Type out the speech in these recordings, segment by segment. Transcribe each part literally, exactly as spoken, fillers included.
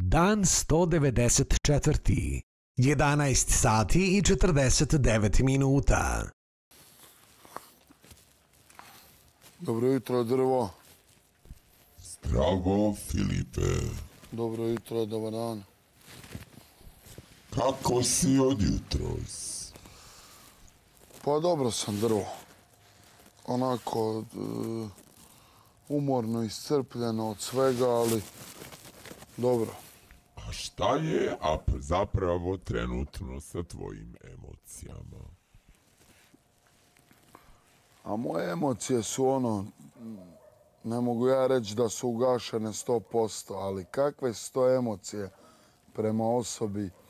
Dan sto devedeset četiri. jedanaest sati i četrdeset devet minuta. Dobro jutro, drvo. Zdravo, Filipe. Dobro jutro, dobar dan. Kako si od jutros? Pa dobro sam, drvo. Onako, umorno, iscrpljeno od svega, ali dobro. A šta je zapravo trenutno sa tvojim emocijama? A moje emocije su ono, ne mogu ja reći da su ugašene sto posto, ali kakve su to emocije prema osobi e,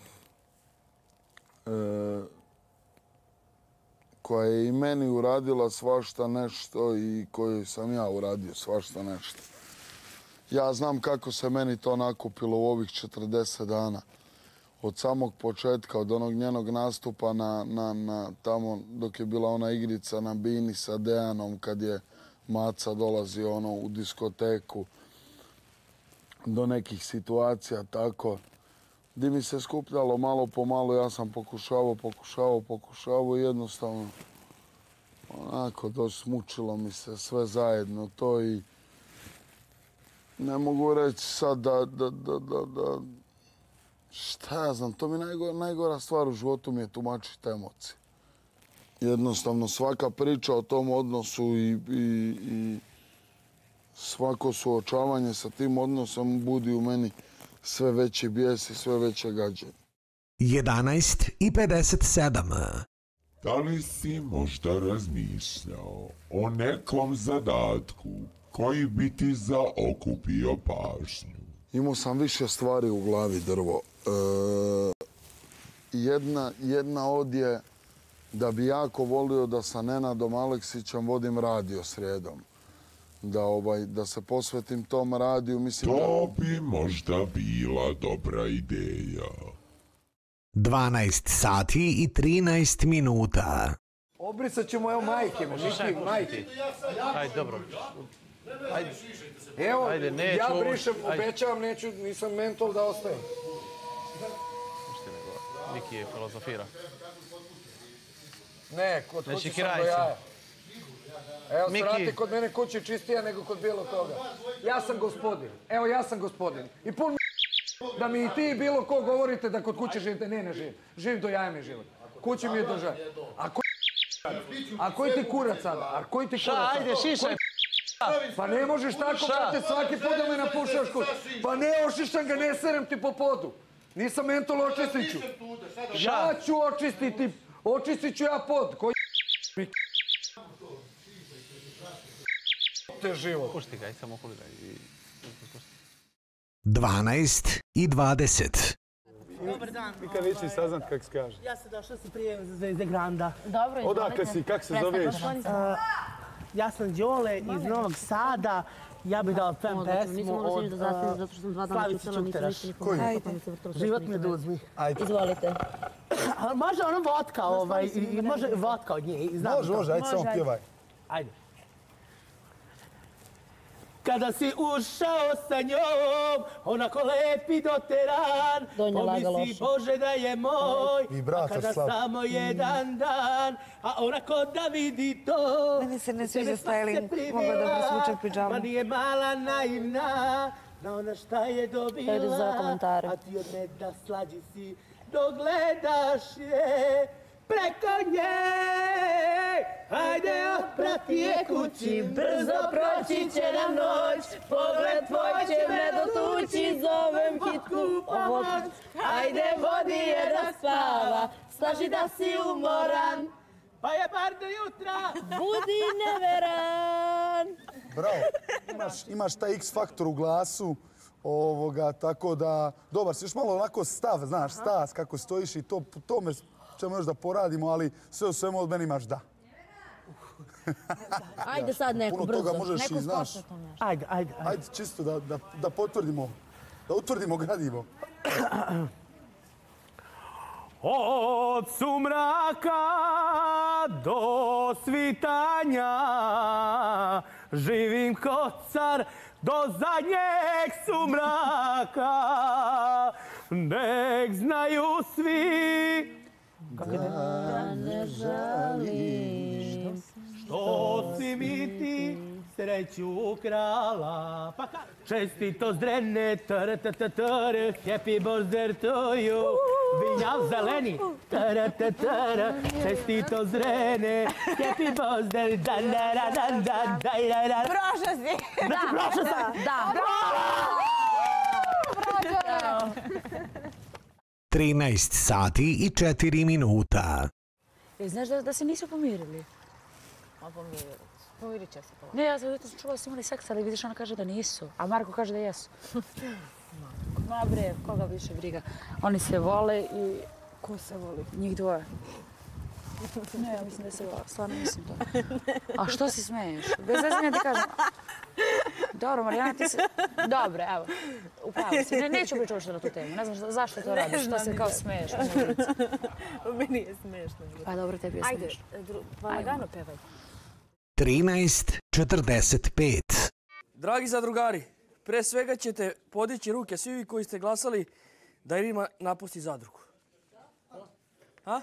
koja je i meni uradila svašta nešto i koju sam ja uradio svašta nešto. Ja znam kako se meni to nakupilo u ovih četrdeset dana. Od samog početka, od onog njenog nastupa na, na, na tamo dok je bila ona igrica na Bini sa Dejanom, kad je Maca dolazio ono u diskoteku, do nekih situacija tako, gdje mi se skupljalo malo po malo, ja sam pokušavao, pokušavao, pokušavao i jednostavno onako dosta smučilo mi se sve zajedno to i ne mogu reći sad da, da, da, da, da šta ja znam, to mi najgora, najgora stvar u životu mi je tumačiti emocije. Jednostavno svaka priča o tom odnosu i, i, i svako suočavanje sa tim odnosom budi u meni sve veći bijes i sve veće gađenje. jedanaest i pedeset sedam. Da li si možda razmišljao o nekom zadatku koji bi ti zaokupio pažnju? Imao sam više stvari u glavi, drvo. E, jedna, jedna od je da bi jako volio da sa Nenadom Aleksićem vodim radio srijedom. Da, ovaj, da se posvetim tom radiju. Mislim to da... bi možda bila dobra ideja. dvanaest sati i trinaest minuta. Obrisat ćemo, evo majke, Miki, majke. Ajde, dobro. Ajde. Evo, Ajde, neću, ja ovo- brišem, ajde. obećavam, neću, nisam mentol da ostajem. Pušti nego, Miki je filozofira. Ne, kod Ne kuće sam šikiraj do se. jaja. Evo, Miki. srati, kod mene kuća je čistija nego kod bilo toga. Ja sam gospodin. Evo, ja sam gospodin. I pun da mi i ti bilo ko govorite da kod kuće živite. Ne, ne živim. Živim do jaja mi život. Kući mi je država. A ko... A koji ti kurac sada? A koji ti kurac Ša, sada? ajde, šišaj. Pa ne možeš tako, Ša? brate, svaki put da me napušaš kut. Pa ne, ošišam ga, ne serem ti po podu. Nisam mentol, očistit ću. Ja ću očistiti, očistit ću ja pod. Koji te život. Pušti ga, aj samo pogledaj. dvanaest i dvadeset. Dobar dan. I kad neći saznat kak se kaže. Ja sam došla si prije za Zvezde Granda. Dobro, izvolite. Odakle si, kak se zoveš? Ja sam Đole iz Novog Sada. Ja bih dala pem pesmu Nisam mogla od sviđa da zastavim zato što sam dva dana Slavice pisala, nisam Čukteraš. ništa nikom Koji? rekla, pa mi se vrtilo sve Život što mi nisam oduzmi. Ajde. Izvolite. A može ono vodka ovaj, i i može vodka od nje. i znam Može, to. može, ajde samo pjevaj. Ajde. Kada si ušao sa njom, onako lepi doteran, Donja laga pomisli loše. Bože da je moj, I brata a kada slab. samo jedan dan, a onako da vidi to. Meni se ne sviđa tebe pak styling, se privila, mogla da presvučem pidžamu. Ma nije mala naivna, na ona šta je dobila, Ajde za komentare. a ti od meda slađi si, dok gledaš je preko nje. Hajde, otprati je kući, brzo proći će nam noć, pogled tvoj će me dotući, zovem hitku pomoć. Hajde, vodi je da spava, slaži da si umoran, pa je bar do jutra. Budi neveran. Bravo, imaš, imaš taj X faktor u glasu, ovoga, tako da, dobar si, još malo onako stav, znaš, stas, kako stojiš i to, to me ćemo još da poradimo, ali sve u svemu od meni imaš da. Ajde sad neko Puno brzo. toga možeš Neko i znaš. spočetno nešto. Ajde, ajde, ajde. Ajde, čisto da, da, da potvrdimo, da utvrdimo gradivo. Od sumraka do svitanja živim ko car do zadnjeg sumraka, nek znaju svi da ne žalim što si mi ti sreću ukrala. Pa čestito zdrene, tar tar tar tar, happy birthday to you. Vinjav zeleni, tar tar tar, čestito zdrene, happy birthday, dan dan dan dan dan dan. Prošao si. Da, prošao sam. Da. trinaest sati i četiri minuta. E, znaš da, da se nisu pomirili? Ma pomirili. Pomirit će se po. Ne, ja sam jutro čula da su imali seks, ali vidiš ona kaže da nisu. A Marko kaže da jesu. Ma bre, koga više briga. Oni se vole i... Ko se voli? Njih dvoje. Ne, ja mislim da se vole. Stvarno mislim to. A što si smeješ? Bez zezanja ti kažem. Dobro, Marijana, ti se... Dobre, evo. Upravo si. Ne, neću pričati uopšte na tu temu. Ne znam zašto to radiš. Što se kao smeješ. Meni je smešno. Pa dobro, tebi je smiješno. Ajde, pa lagano pevaj. trinaest četrdeset pet. Dragi zadrugari, pre svega ćete podići ruke svi vi koji ste glasali da Irma napusti zadrugu. A?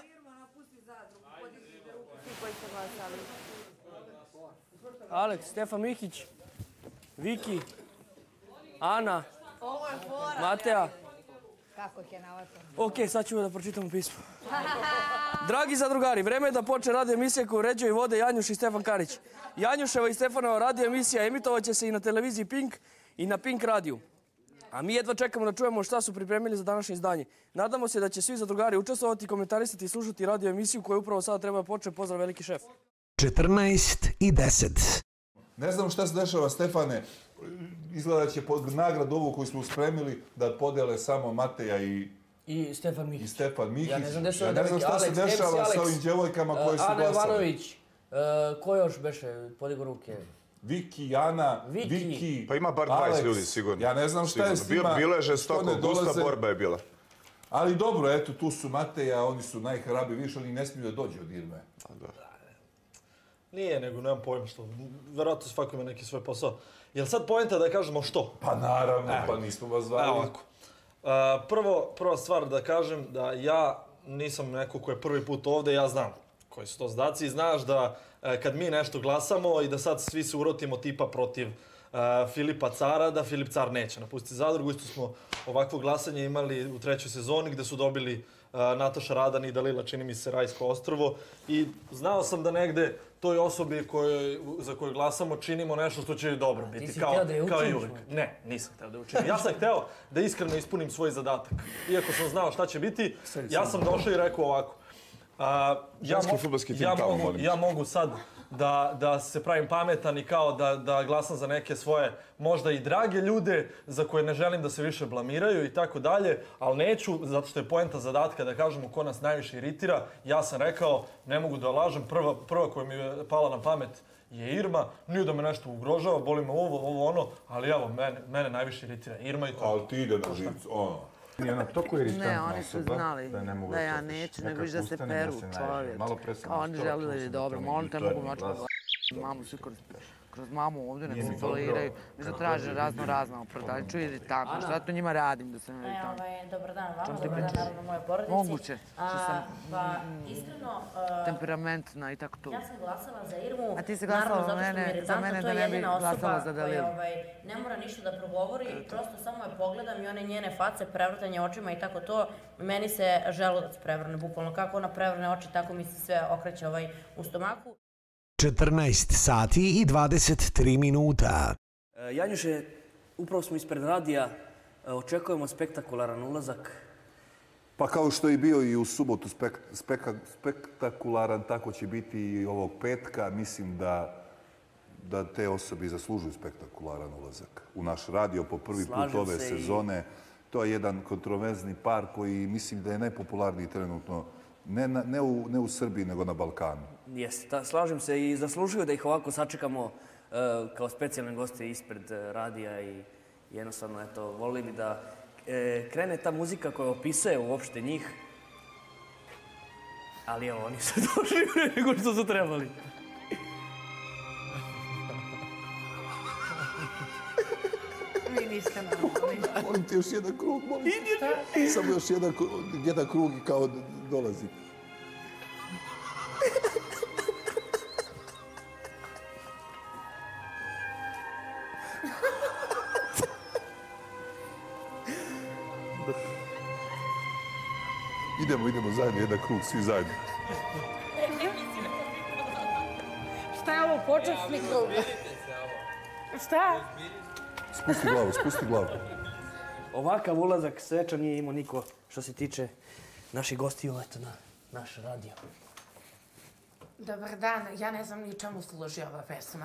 Aleks, Stefan Mihić, Viki, Ana, Mateja. Kako ih je navatao? Ok, sad ćemo da pročitamo pismo. Dragi zadrugari, vreme je da počne radio emisija koju uređuju i vode Janjuš i Stefan Karić. Janjuševa i Stefanova radio emisija emitovaće se i na televiziji Pink i na Pink radiju. A mi jedva čekamo da čujemo šta su pripremili za današnje izdanje. Nadamo se da će svi zadrugari učestvovati, komentarisati i slušati radio emisiju koju upravo sada treba da počne. Pozdrav, veliki šef. četrnaest i deset. Ne znam šta se dešava, Stefane. Izgleda da će pod nagradu ovu koju smo spremili da podele samo Mateja i... I Stefan Mihić. I Stefan Mihić. Ja ne znam, ja ne znam šta se dešava sa ovim djevojkama koje su Ana glasale. Jovanović, uh, ko još beše, podigo ruke? Viki, Ana, Viki. Viki, Pa ima bar dvadeset ljudi, sigurno. Ja ne znam šta je s njima. Bilo je žestoko, gusta borba je bila. Ali dobro, eto, tu su Mateja, oni su najhrabi više, ali ne smiju da dođe od Irme. Nije, nego nemam pojma što. Verovatno svako ima neki svoj posao. Jel sad poenta da kažemo što? Pa naravno, pa nismo vas zvali. Evo ovako. Prvo, prva stvar da kažem da ja nisam neko ko je prvi put ovde, ja znam koji su to zadaci i znaš da kad mi nešto glasamo i da sad svi se urotimo tipa protiv Filipa Cara, da Filip Car neće napustiti zadrugu. Isto smo ovakvo glasanje imali u trećoj sezoni gde su dobili Nataša Radan i Dalila, čini mi se, Rajsko ostrvo. I znao sam da negde toj osobi kojoj, za koju glasamo činimo nešto što će dobro biti. Ti si kao, hteo da je kao učiniš? i uvijek. Ne, nisam hteo da je učinim. Ja sam hteo da iskreno ispunim svoj zadatak. Iako sam znao šta će biti, ja sam došao i rekao ovako. A, ja, mo ja, mogu, ja mogu sad da, da se pravim pametan i kao da, da glasam za neke svoje možda i drage ljude za koje ne želim da se više blamiraju i tako dalje, ali neću, zato što je poenta zadatka da kažemo ko nas najviše iritira. Ja sam rekao, ne mogu da lažem, prva, prva koja mi je pala na pamet je Irma, nije da me nešto ugrožava, boli me ovo, ovo, ono, ali evo, mene, mene najviše iritira Irma i to. Ali ti ide na živcu, ono. Nije ona toliko iritantna Ne, oni su osoba znali da, ne mogu da ja to slušati. neću, nego Neka viš da se ustane, peru ja se naježim. čovječ. Malo pre sam Kao oni ustao, čuo želili sam dobro, da molim te, to je mogu mačku glas. mamu svi kroz, kroz mamu ovdje, nek Nije se mi dobro. izoliraju. Mi se traže razno razno opravdanje, čuj iritantno, šta to njima radim da se ne E, iritantno. ovaj, dobar dan vama, Čemu ti dobar dan pričaš? naravno moje porodici. Moguće, A, što sam Pa, iskreno... uh, temperamentna i tako to. Ja sam glasala za Irmu, A ti si naravno glasala zato što mi je mene, za iritantno, mene to je da ne bi jedina glasala osoba za koja Dalilu. ovaj, ne mora ništa da progovori, prosto samo je pogledam i one njene face, prevrtanje očima i tako to, meni se želudac prevrne, bukvalno kako ona prevrne oči, tako mi se sve okreće ovaj, u stomaku. četrnaest sati i dvadeset tri minuta. Janjuše, upravo smo ispred radija, očekujemo spektakularan ulazak. Pa kao što je bio i u subotu spek, speka, spektakularan, tako će biti i ovog petka. Mislim da, da te osobe zaslužuju spektakularan ulazak u naš radio po prvi Slažem put ove se sezone. I... To je jedan kontroverzni par koji mislim da je najpopularniji trenutno, ne, na, ne, u, ne u Srbiji, nego na Balkanu. Jeste, slažem se i zaslužuju da ih ovako sačekamo uh, kao specijalne goste ispred uh, radija i jednostavno, eto, volili bi da e, krene ta muzika koja opisuje uopšte njih. Ali evo, oni su došli pre nego što su trebali. niste normalni. Molim ti još jedan krug, molim ti. Samo još jedan, jedan krug i kao dolazi. Idemo, idemo zajedno, jedan krug, svi zajedno. Šta je ovo, počasni krug? Šta? Spusti glavu, spusti glavu. Ovakav ulazak sveča nije imao niko što se tiče naših gostiju eto na naš radio. Dobar dan, ja ne znam ni čemu služi ova pesma.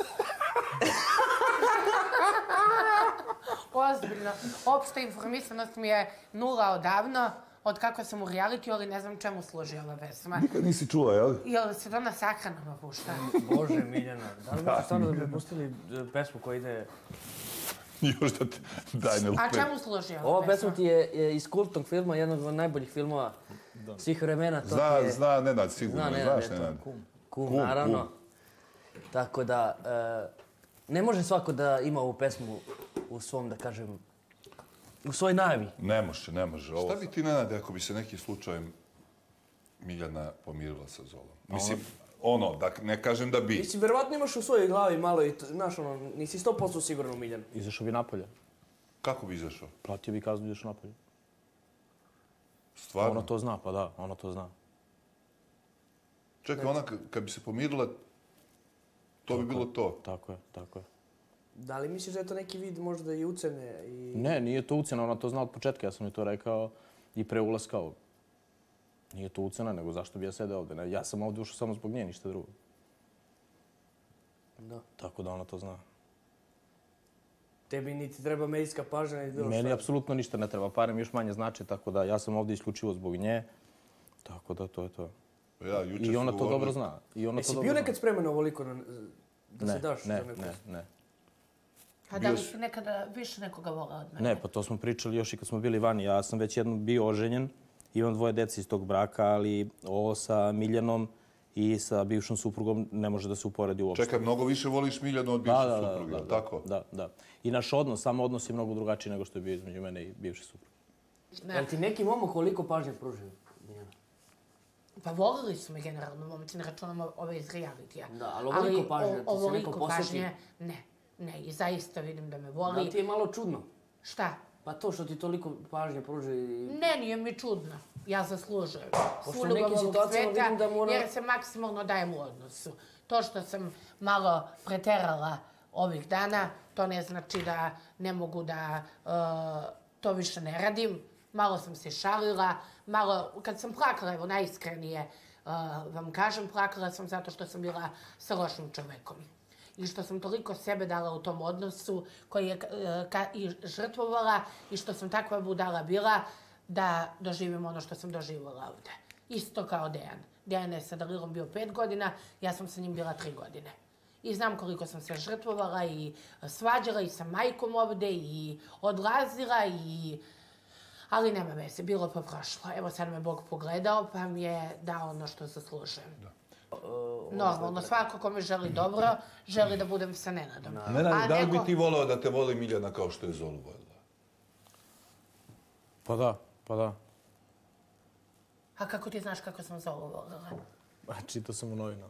Ozbiljno, opšta informisanost mi je nula odavno, od kako sam u realitiju, ali ne znam čemu služi ova pesma. Nikad nisi čula, jel? Jel se to na sakranama pušta? Bože, Miljana, da li možeš stvarno da bi pustili pesmu koja ide... Još da te daj ne lupe. A čemu služi ova pesma? Ova pesma ti je iz kultnog filma, jednog od najboljih filmova svih vremena. Zna, zna Nenad, sigurno. Znaš Nenad. Kum, naravno. Tako da, ne može svako da ima ovu pesmu u svom, da kažem, u svojoj najavi. Ne može, ne može. Šta bi ti, Nenade, ako bi se nekim slučajem Miljana pomirila sa Zolom? Mislim, ono, da ne kažem da bi... Mislim, verovatno imaš u svojoj glavi malo i, znaš, ono, nisi sto posto siguran u Miljanu. Izašao bi napolje. Kako bi izašao? Platio bi kaznu i izašao napolje. Stvarno? Ona to zna, pa da, ona to zna. Čekaj, ona kad bi se pomirila, to bi bilo to. Tako je, tako je. Da li misliš da je to neki vid možda i ucene? I... Ne, nije to ucena, ona to zna od početka, ja sam joj to rekao i pre ulaska ovdje. Nije to ucena, nego zašto bi ja sedeo ovdje. Ja sam ovdje ušao samo zbog nje, ništa drugo. Da. Tako da ona to zna. Tebi niti treba medijska pažnja, niti bilo šta? Meni apsolutno ništa ne treba, pare mi još manje znači, tako da ja sam ovdje isključivo zbog nje. Tako da to je to. I ona to dobro zna. Jesi bio nekad spreman ovoliko da se daš za neku? Ne, ne, ne. A da li si nekada više nekoga volao od mene? Ne, pa to smo pričali još i kad smo bili vani. Ja sam već jednom bio oženjen, imam dvoje dece iz tog braka, ali ovo sa Miljanom i sa bivšom suprugom ne može da se uporedi uopšte. Čekaj, mnogo više voliš Miljanu od bivše supruge, da, da, tako? Da, da. I naš odnos, samo odnos je mnogo drugačiji nego što je bio između mene i bivše supruge. Jel ti neki momak koliko pažnje pružio? Pa volili su me generalno momci, ne računamo ove iz realitija. Da, ali ovoliko pažnje, ti se neko posjeti? Ne, ne, i zaista vidim da me voli. Da ti je malo čudno? Šta? Pa to što ti toliko pažnje pruži... Ne, nije mi čudno. Ja zaslužujem svu ljubav ovog sveta, jer se maksimalno dajem u odnosu. To što sam malo preterala ovih dana, to ne znači da ne mogu da to više ne radim. Malo sam se šalila, malo, kad sam plakala, evo najiskrenije vam kažem, plakala sam zato što sam bila sa lošim čovekom. I što sam toliko sebe dala u tom odnosu koji je i žrtvovala i što sam takva budala bila da doživim ono što sam doživjela ovdje. Isto kao Dejan. Dejan je sa Dalilom bio pet godina, ja sam sa njim bila tri godine. I znam koliko sam se žrtvovala i svađala i sa majkom ovdje i odlazila i... Ali nema veze, bilo pa prošlo. Evo sad me Bog pogledao pa mi je dao ono što zaslužujem. Normalno, svako ko mi želi dobro, želi da budem sa Nenadom. Nenad, da li bi ti volao da te voli Miljana kao što je Zolu volila? Pa da, pa da. A kako ti znaš kako sam Zolu volila? Čitao sam u novinama.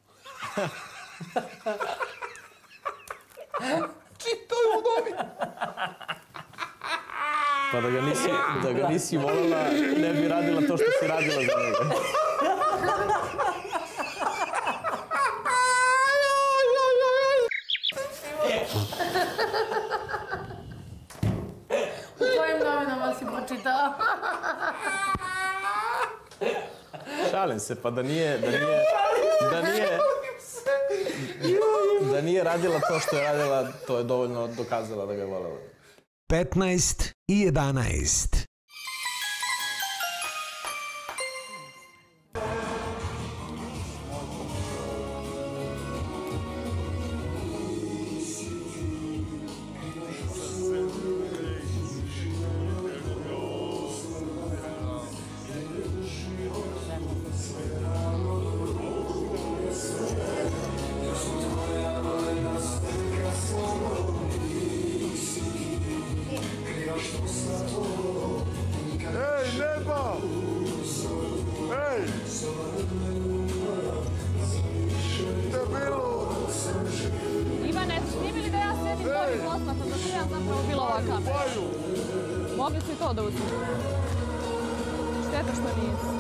Čitao je u novinama! Pa da ga nisi, da ga nisi volila, ne bi radila to što si radila za njega. U kojim novinama si pročitala? Šalim se, pa da nije, da nije, da nije, da nije radila to što je radila, to je dovoljno dokazala da ga je voljela. petnaest i jedanaest. Ej, neba! Ej! Debilu! Ivane, snimili da ja sedim pored osmata, da sam ja zapravo bila ova kamera. Mogli su i to da uzmu. Šteta što nisu.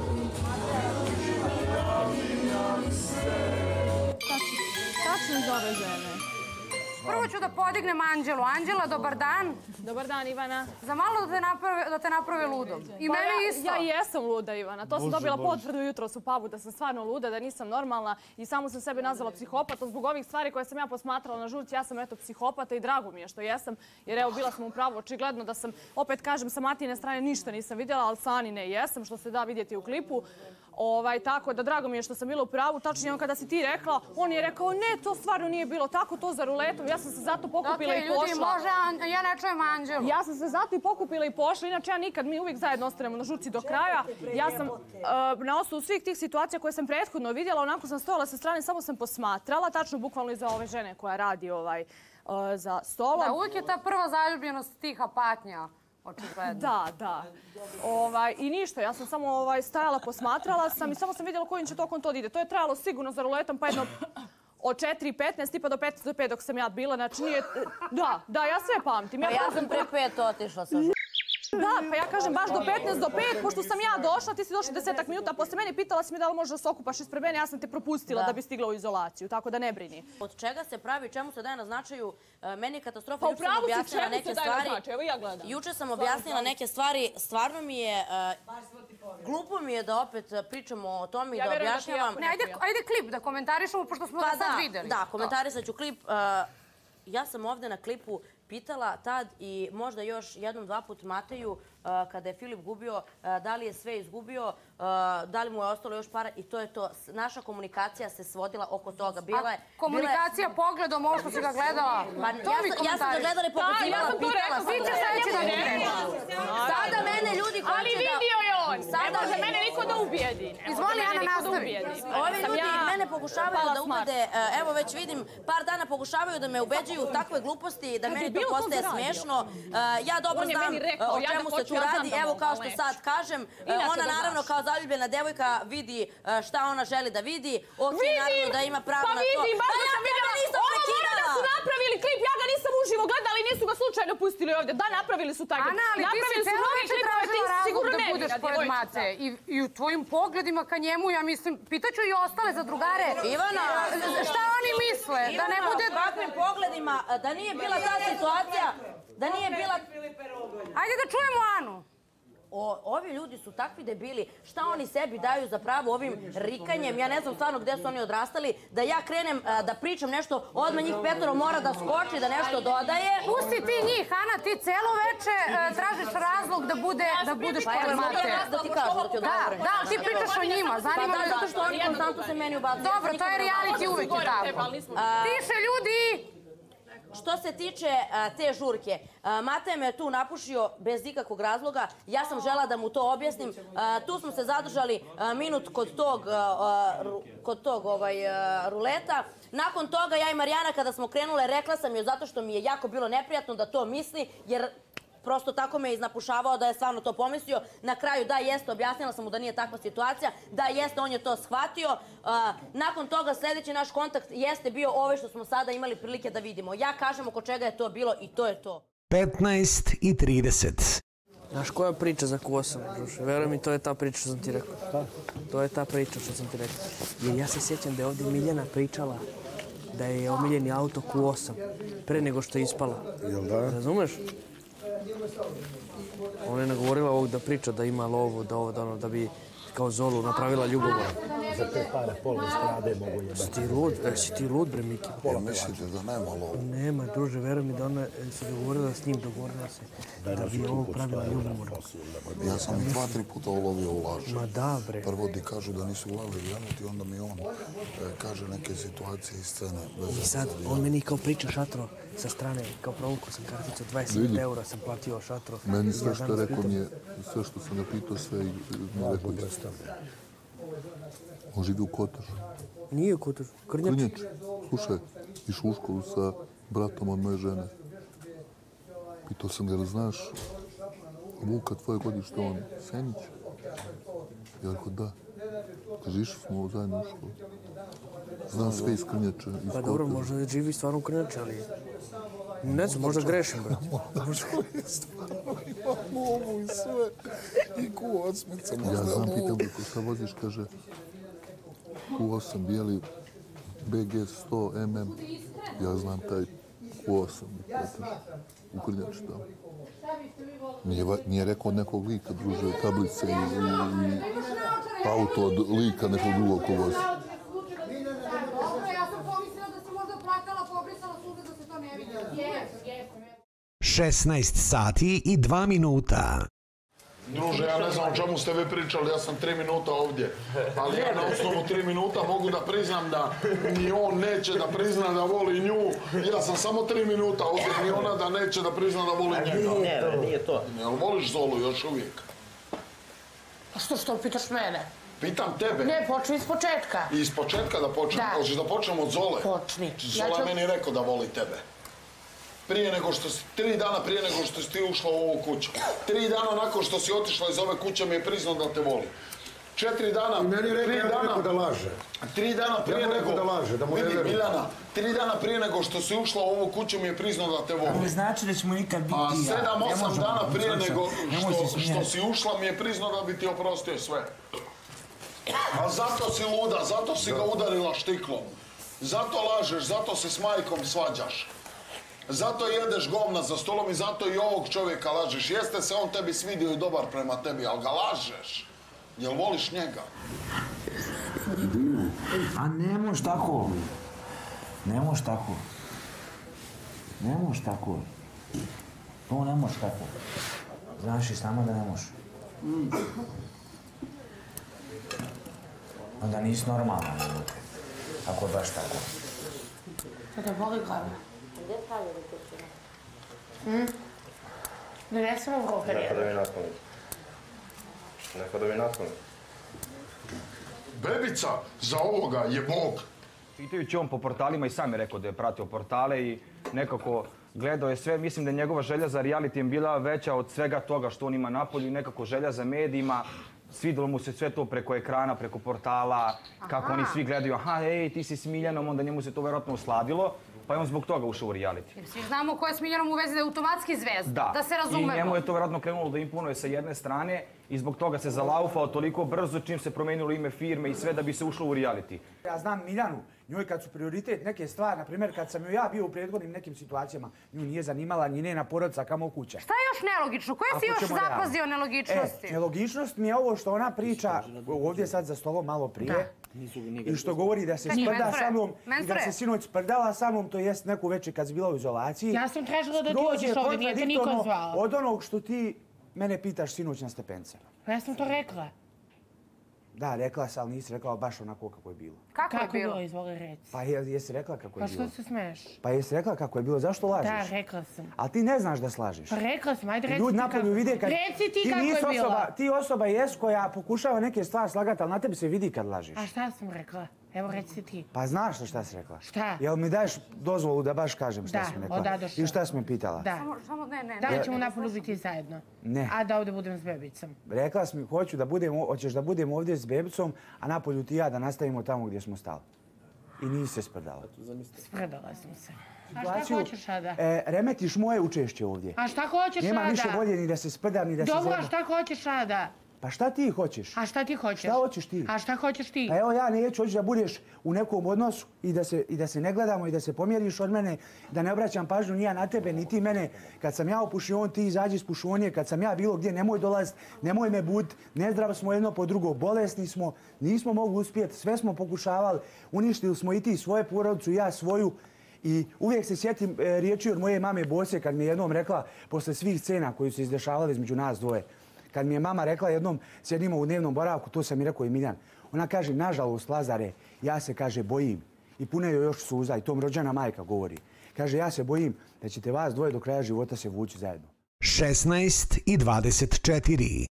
Tačno iz ove žene. Prvo ću da podignem Anđelu. Anđela, dobar dan. Dobar dan, Ivana. Za malo da te naprave ludom. I mene isto. Ja jesam luda, Ivana. To sam dobila potvrdu jutros u pubu da sam stvarno luda, da nisam normalna i samo sam sebe nazvala psihopatom. Zbog ovih stvari koje sam ja posmatrala na žurci, ja sam eto psihopata i drago mi je što jesam. Jer evo, bila sam u pravu očigledno da sam, opet kažem, sa Matine strane ništa nisam vidjela, ali sa Anine jesam, što se da vidjeti u klipu. Ovaj, tako da drago mi je što sam bila u pravu. Tačnije on kada si ti rekla, on je rekao ne, to stvarno nije bilo tako, to za ruletom. Ja sam se zato pokupila i pošla. Ok, ljudi, može, ja ne čujem Anđelu. Ja sam se zato i pokupila i pošla. Inače, ja nikad, mi uvijek zajedno ostanemo na žurci do kraja. Ja sam na osnovu svih tih situacija koje sam prethodno vidjela, onako sam stojala sa strane, samo sam posmatrala, tačno bukvalno iza ove žene koja radi ovaj, za stolom. Da, uvijek je ta prva zaljubljenost tiha patnja. Da, da. Ovaj, I ništa, ja sam samo ovaj, stajala, posmatrala sam i samo sam vidjela kojim će tokom to da ide. To je trajalo sigurno za ruletom pa jedno od četiri petnaest tipa do petnaest do pet dok sam ja bila. Znači nije... Da, da, ja sve pamtim. Ja, ja sam pre pet otišla sa žu... Da, pa ja kažem baš do petnaest do pet, pošto sam ja došla, ti si došla desetak minuta, posle mene pitala si mi da li možeš da se okupaš ispred mene, ja sam te propustila da bi stigla u izolaciju, tako da ne brini. Od čega se pravi, čemu se daje na značaju, meni je katastrofa, juče sam objasnila neke stvari. Evo ja gledam. Juče sam objasnila neke stvari, stvarno mi je, glupo mi je da opet pričamo o tome i da objašnjavam. Ajde klip da komentarišemo, pošto smo ga sad vidjeli. Da, komentarisat ću klip. Ja sam ovde na klipu pitala tad i možda još jednom, dva put Mateju, kada je Filip gubio, da li je sve izgubio, da li mu je ostalo još para i to je to. Naša komunikacija se svodila oko toga. A komunikacija pogledom, ovo što si ga gledala? Ja sam ga gledala i pokazivala, pitala sam. Vi će sledeći da ne Sada mene ljudi hoće da... Ali vidio je on. Ne može mene niko da ubijedi. Izvoli, Ana, nastavi. Ovi ljudi mene pokušavaju da ubede, evo već vidim, par dana pokušavaju da me ubeđuju u takve gluposti, da meni to postaje smiješno. Ja dobro znam o čemu se tu radi. Evo kao što sad kažem, ona naravno kao zaljubljena devojka vidi šta ona želi da vidi. Ok, naravno da ima pravo na to. Pa vidim, baš da sam vidjela. Ovo mora da su napravili klip, ja ga nisam uživo gledala i nisu ga slučajno pustili ovdje. Da, napravili su taj klip. Ana, ali ti si celo večer tražila razlog da budeš pored Mate. I u tvojim pogledima ka njemu, ja mislim, pitaću i ostale za drugare. Ivana, šta oni misle? Da ne bude... Ivana, ovakvim pogledima, da nije bila ta situacija, da nije bila... Ajde da čujemo Anu. Ovi ljudi su takvi debili. Šta oni sebi daju za pravo ovim rikanjem? Ja ne znam stvarno gde su oni odrastali. Da ja krenem da pričam nešto, odmah njih petoro mora da skoči, da nešto dodaje. Pusti ti njih, Ana, ti celo veče tražiš razlog da budeš pored Mate. Da ti kažu da ti odgovorim. Da, ti pričaš o njima. Pa da, zato što oni konstantno se meni ubacuju. Dobro, to je reality, uvijek je tako. Tiše ljudi! Što se tiče te žurke, Matej me tu napušio bez ikakvog razloga. Ja sam žela da mu to objasnim. Tu smo se zadržali minut kod tog ruleta. Nakon toga ja i Marijana kada smo krenule rekla sam joj zato što mi je jako bilo neprijatno da to misli jer prosto tako me je iznapušavao da je stvarno to pomislio. Na kraju da jeste, objasnila sam mu da nije takva situacija. Da jeste, on je to shvatio. Nakon toga sljedeći naš kontakt jeste bio ovaj što smo sada imali prilike da vidimo. Ja kažem oko čega je to bilo i to je to. petnaest i trideset. Znaš koja priča za kosom, druže? Veruj mi, to je ta priča što sam ti rekao. To je ta priča što sam ti rekao. Jer ja se sjećam da je ovdje Miljana pričala da je omiljeni auto Q osam pre nego što je ispala. Jel da? Razumeš? Ona je nagovorila ovog da priča da ima lovu, da ovo, da ono, da bi kao Zolu napravila ljubomor. Za te pare pola strade mogu jebati. Si ti lud, da si ti lud, bre, Miki. Ja mislite da nema lovu? Nema, druže, veruj mi da ona se dogovorila s njim, dogovorila se da bi ovo pravila ljubomor. Ja sam i dva, tri puta ulovio u laži. Ma da, bre. Prvo ti kažu da nisu glavili vjanuti, onda mi on kaže neke situacije iz scene. I sad, on meni kao priča šatro sa strane, kao provukao sam karticu, dvadeset eura sam platio šatro. Meni sve što je rekao mi je, sve što sam ga pitao, sve mi je rekao isto. On živi u Kotoru. Nije u Kotoru, Krnjač. Krnjač. Slušaj, i šuškovu sa bratom od moje žene. Pitao sam ga, jel znaš Vuka tvoje godište, on Senić? Ja rekao, da. Kaže, išli smo zajedno u školu. Znam sve iz Krnjače. Pa dobro, možda je živi stvarno u Krnjače, ali... Ne znam, možda grešim, brate. Možda je stvarno, imamo ovu i sve. I Q osam. Ja znam, pitam ga, ko šta voziš, kaže... Q osam, bijeli B G sto M M. Ja znam taj Q osam. U Krnjači tamo. Nije, nije rekao od nekog lika, druže, tablice i, i, i auto od lika nekog drugog ko vozi. Dobro, ja sam pomislila da si možda plakala, pobrisala suze da se to ne vidi. Jesam, jesam. šesnaest sati i dva minuta. Druže, ja ne znam o čemu ste vi pričali, ja sam tri minuta ovdje. Ali ja na osnovu tri minuta mogu da priznam da ni on neće da prizna da voli nju. Ja sam samo tri minuta ovdje, ni ona da neće da prizna da voli njega. Ne, nije to. Jel voliš Zolu još uvijek? A što, što pitaš mene? Pitam tebe. Ne, počni iz početka. I iz početka da počnem? Da. Hoćeš da počnem od Zole? Počni. Zola je meni rekao da voli tebe. Prije nego što si, tri dana prije nego što si ti ušla u ovu kuću. Tri dana nakon što si otišla iz ove kuće mi je priznao da te voli. Četiri dana... I meni rekao, tri ja mu dana, rekao da laže. Tri dana prije ja mu nego... da laže, da mu ne vidi, verujem. Miljana, tri dana prije nego što si ušla u ovu kuću mi je priznao da te voli. Ali ne znači da ćemo nikad biti A ja. sedam, Ne osam možemo, dana prije slušaj, nego nemoj što, se što smijati. si ušla mi je priznao da bi ti oprostio sve. A zato si luda, zato si ga udarila štiklom. Zato lažeš, zato se s majkom svađaš. Zato jedeš govna za stolom i zato i ovog čovjeka lažeš. Jeste se on tebi svidio i dobar prema tebi, ali ga lažeš. Jel voliš njega? A ne moš tako. Ne moš tako. Ne moš tako. To ne moš tako. Znaš i sama da ne moš. Onda nisi normalna. Ako baš tako. To te boli glava. Gdje stavili kućina? Hm? Donesemo goferje. Neko da mi nakloni. Neko da mi nakloni. Bebica za ovoga je Bog. Pitajući on po portalima i sam je rekao da je pratio portale i nekako gledao je sve. Mislim da je njegova želja za realitijem bila veća od svega toga što on ima napolju i nekako želja za medijima. Svidilo mu se sve to preko ekrana, preko portala, kako oni svi gledaju, aha, ej, ti si s Miljanom, onda njemu se to vjerojatno usladilo, pa je on zbog toga ušao u reality. Jer svi znamo ko je s Miljanom u vezi da je automatski zvezda, da se razumemo. I njemu je to vjerojatno krenulo da imponuje sa jedne strane i zbog toga se zalaufao toliko brzo čim se promijenilo ime firme i sve da bi se ušlo u reality. Ja znam Miljanu, njoj kad su prioritet neke stvari, na primjer kad sam joj ja bio u prethodnim nekim situacijama, nju nije zanimala ni njena porodica kamo kuća. Šta je još nelogično? Koje si još zapazio nelogičnosti? E, nelogičnost mi je ovo što ona priča ovdje sad za stolom malo prije. I što govori da se sprda sa mnom i da se sinoć sprdala sa mnom, to jest neku večer kad si bila u izolaciji. Ja sam tražila da ti uđeš ovdje, nije te niko zvala. Od onog što ti mene pitaš sinoć na stepencama. Ja sam to rekla. Da, rekla sam, ali nisi rekla baš onako kako je bilo. Kako je bilo? Izvoli reci. Pa jesi rekla kako je Pa bilo? što se smeješ? Pa jesi rekla kako je bilo, zašto lažeš? Da, rekla sam. Ali ti ne znaš da slažeš. Pa rekla sam, ajde reci Ljudi ti napolju kako. vide kad... Reci ti kako je nisi bilo. Osoba, ti osoba jes koja pokušava neke stvari slagati, ali na tebi se vidi kad lažeš. A šta sam rekla? Evo reci ti. Pa znaš li šta si rekla? Šta? Jel mi daješ dozvolu da baš kažem šta Da, sam rekla? od A do Š. I šta si me pitala? Da. Samo ne, ne. Da li ćemo napolju biti zajedno? Ne. A da ovdje budem s bebicom? Rekla si mi, hoću da budem, hoćeš da budem ovdje s bebicom, a napolju ti i ja da nastavimo tamo gdje smo stali. I nisi se sprdala. Spredala sam se. A šta hoćeš sada? E, remetiš moje učešće ovdje. A šta hoćeš sada? Nema više volje ni da se sprdam, ni da se Dobro, zeba. a šta hoćeš sada? Pa šta ti hoćeš? A šta ti hoćeš? Šta hoćeš ti? A šta hoćeš ti? Pa evo ja neću, hoću da budeš u nekom odnosu i da, se, i da se ne gledamo i da se pomjeriš od mene, da ne obraćam pažnju ni ja na tebe, ni ti mene. Kad sam ja u pušion, ti izađi iz pušonje, kad sam ja bilo gdje, nemoj dolaziti, nemoj me bud, nezdrav smo jedno po drugo, bolesni smo, nismo mogli uspjeti, sve smo pokušavali, uništili smo i ti svoje porodicu, ja svoju. I uvijek se sjetim e, riječi od moje mame Bose kad mi je jednom rekla, posle svih scena koji su izdešavali između nas dvoje, kad mi je mama rekla jednom, sjedimo u dnevnom boravku, to sam mi rekao i Miljan. Ona kaže, nažalost, Lazare, ja se, kaže, bojim. I pune joj još suza i tom rođena majka govori. Kaže, ja se bojim da ćete vas dvoje do kraja života se vući zajedno. šesnaest i dvadeset četiri.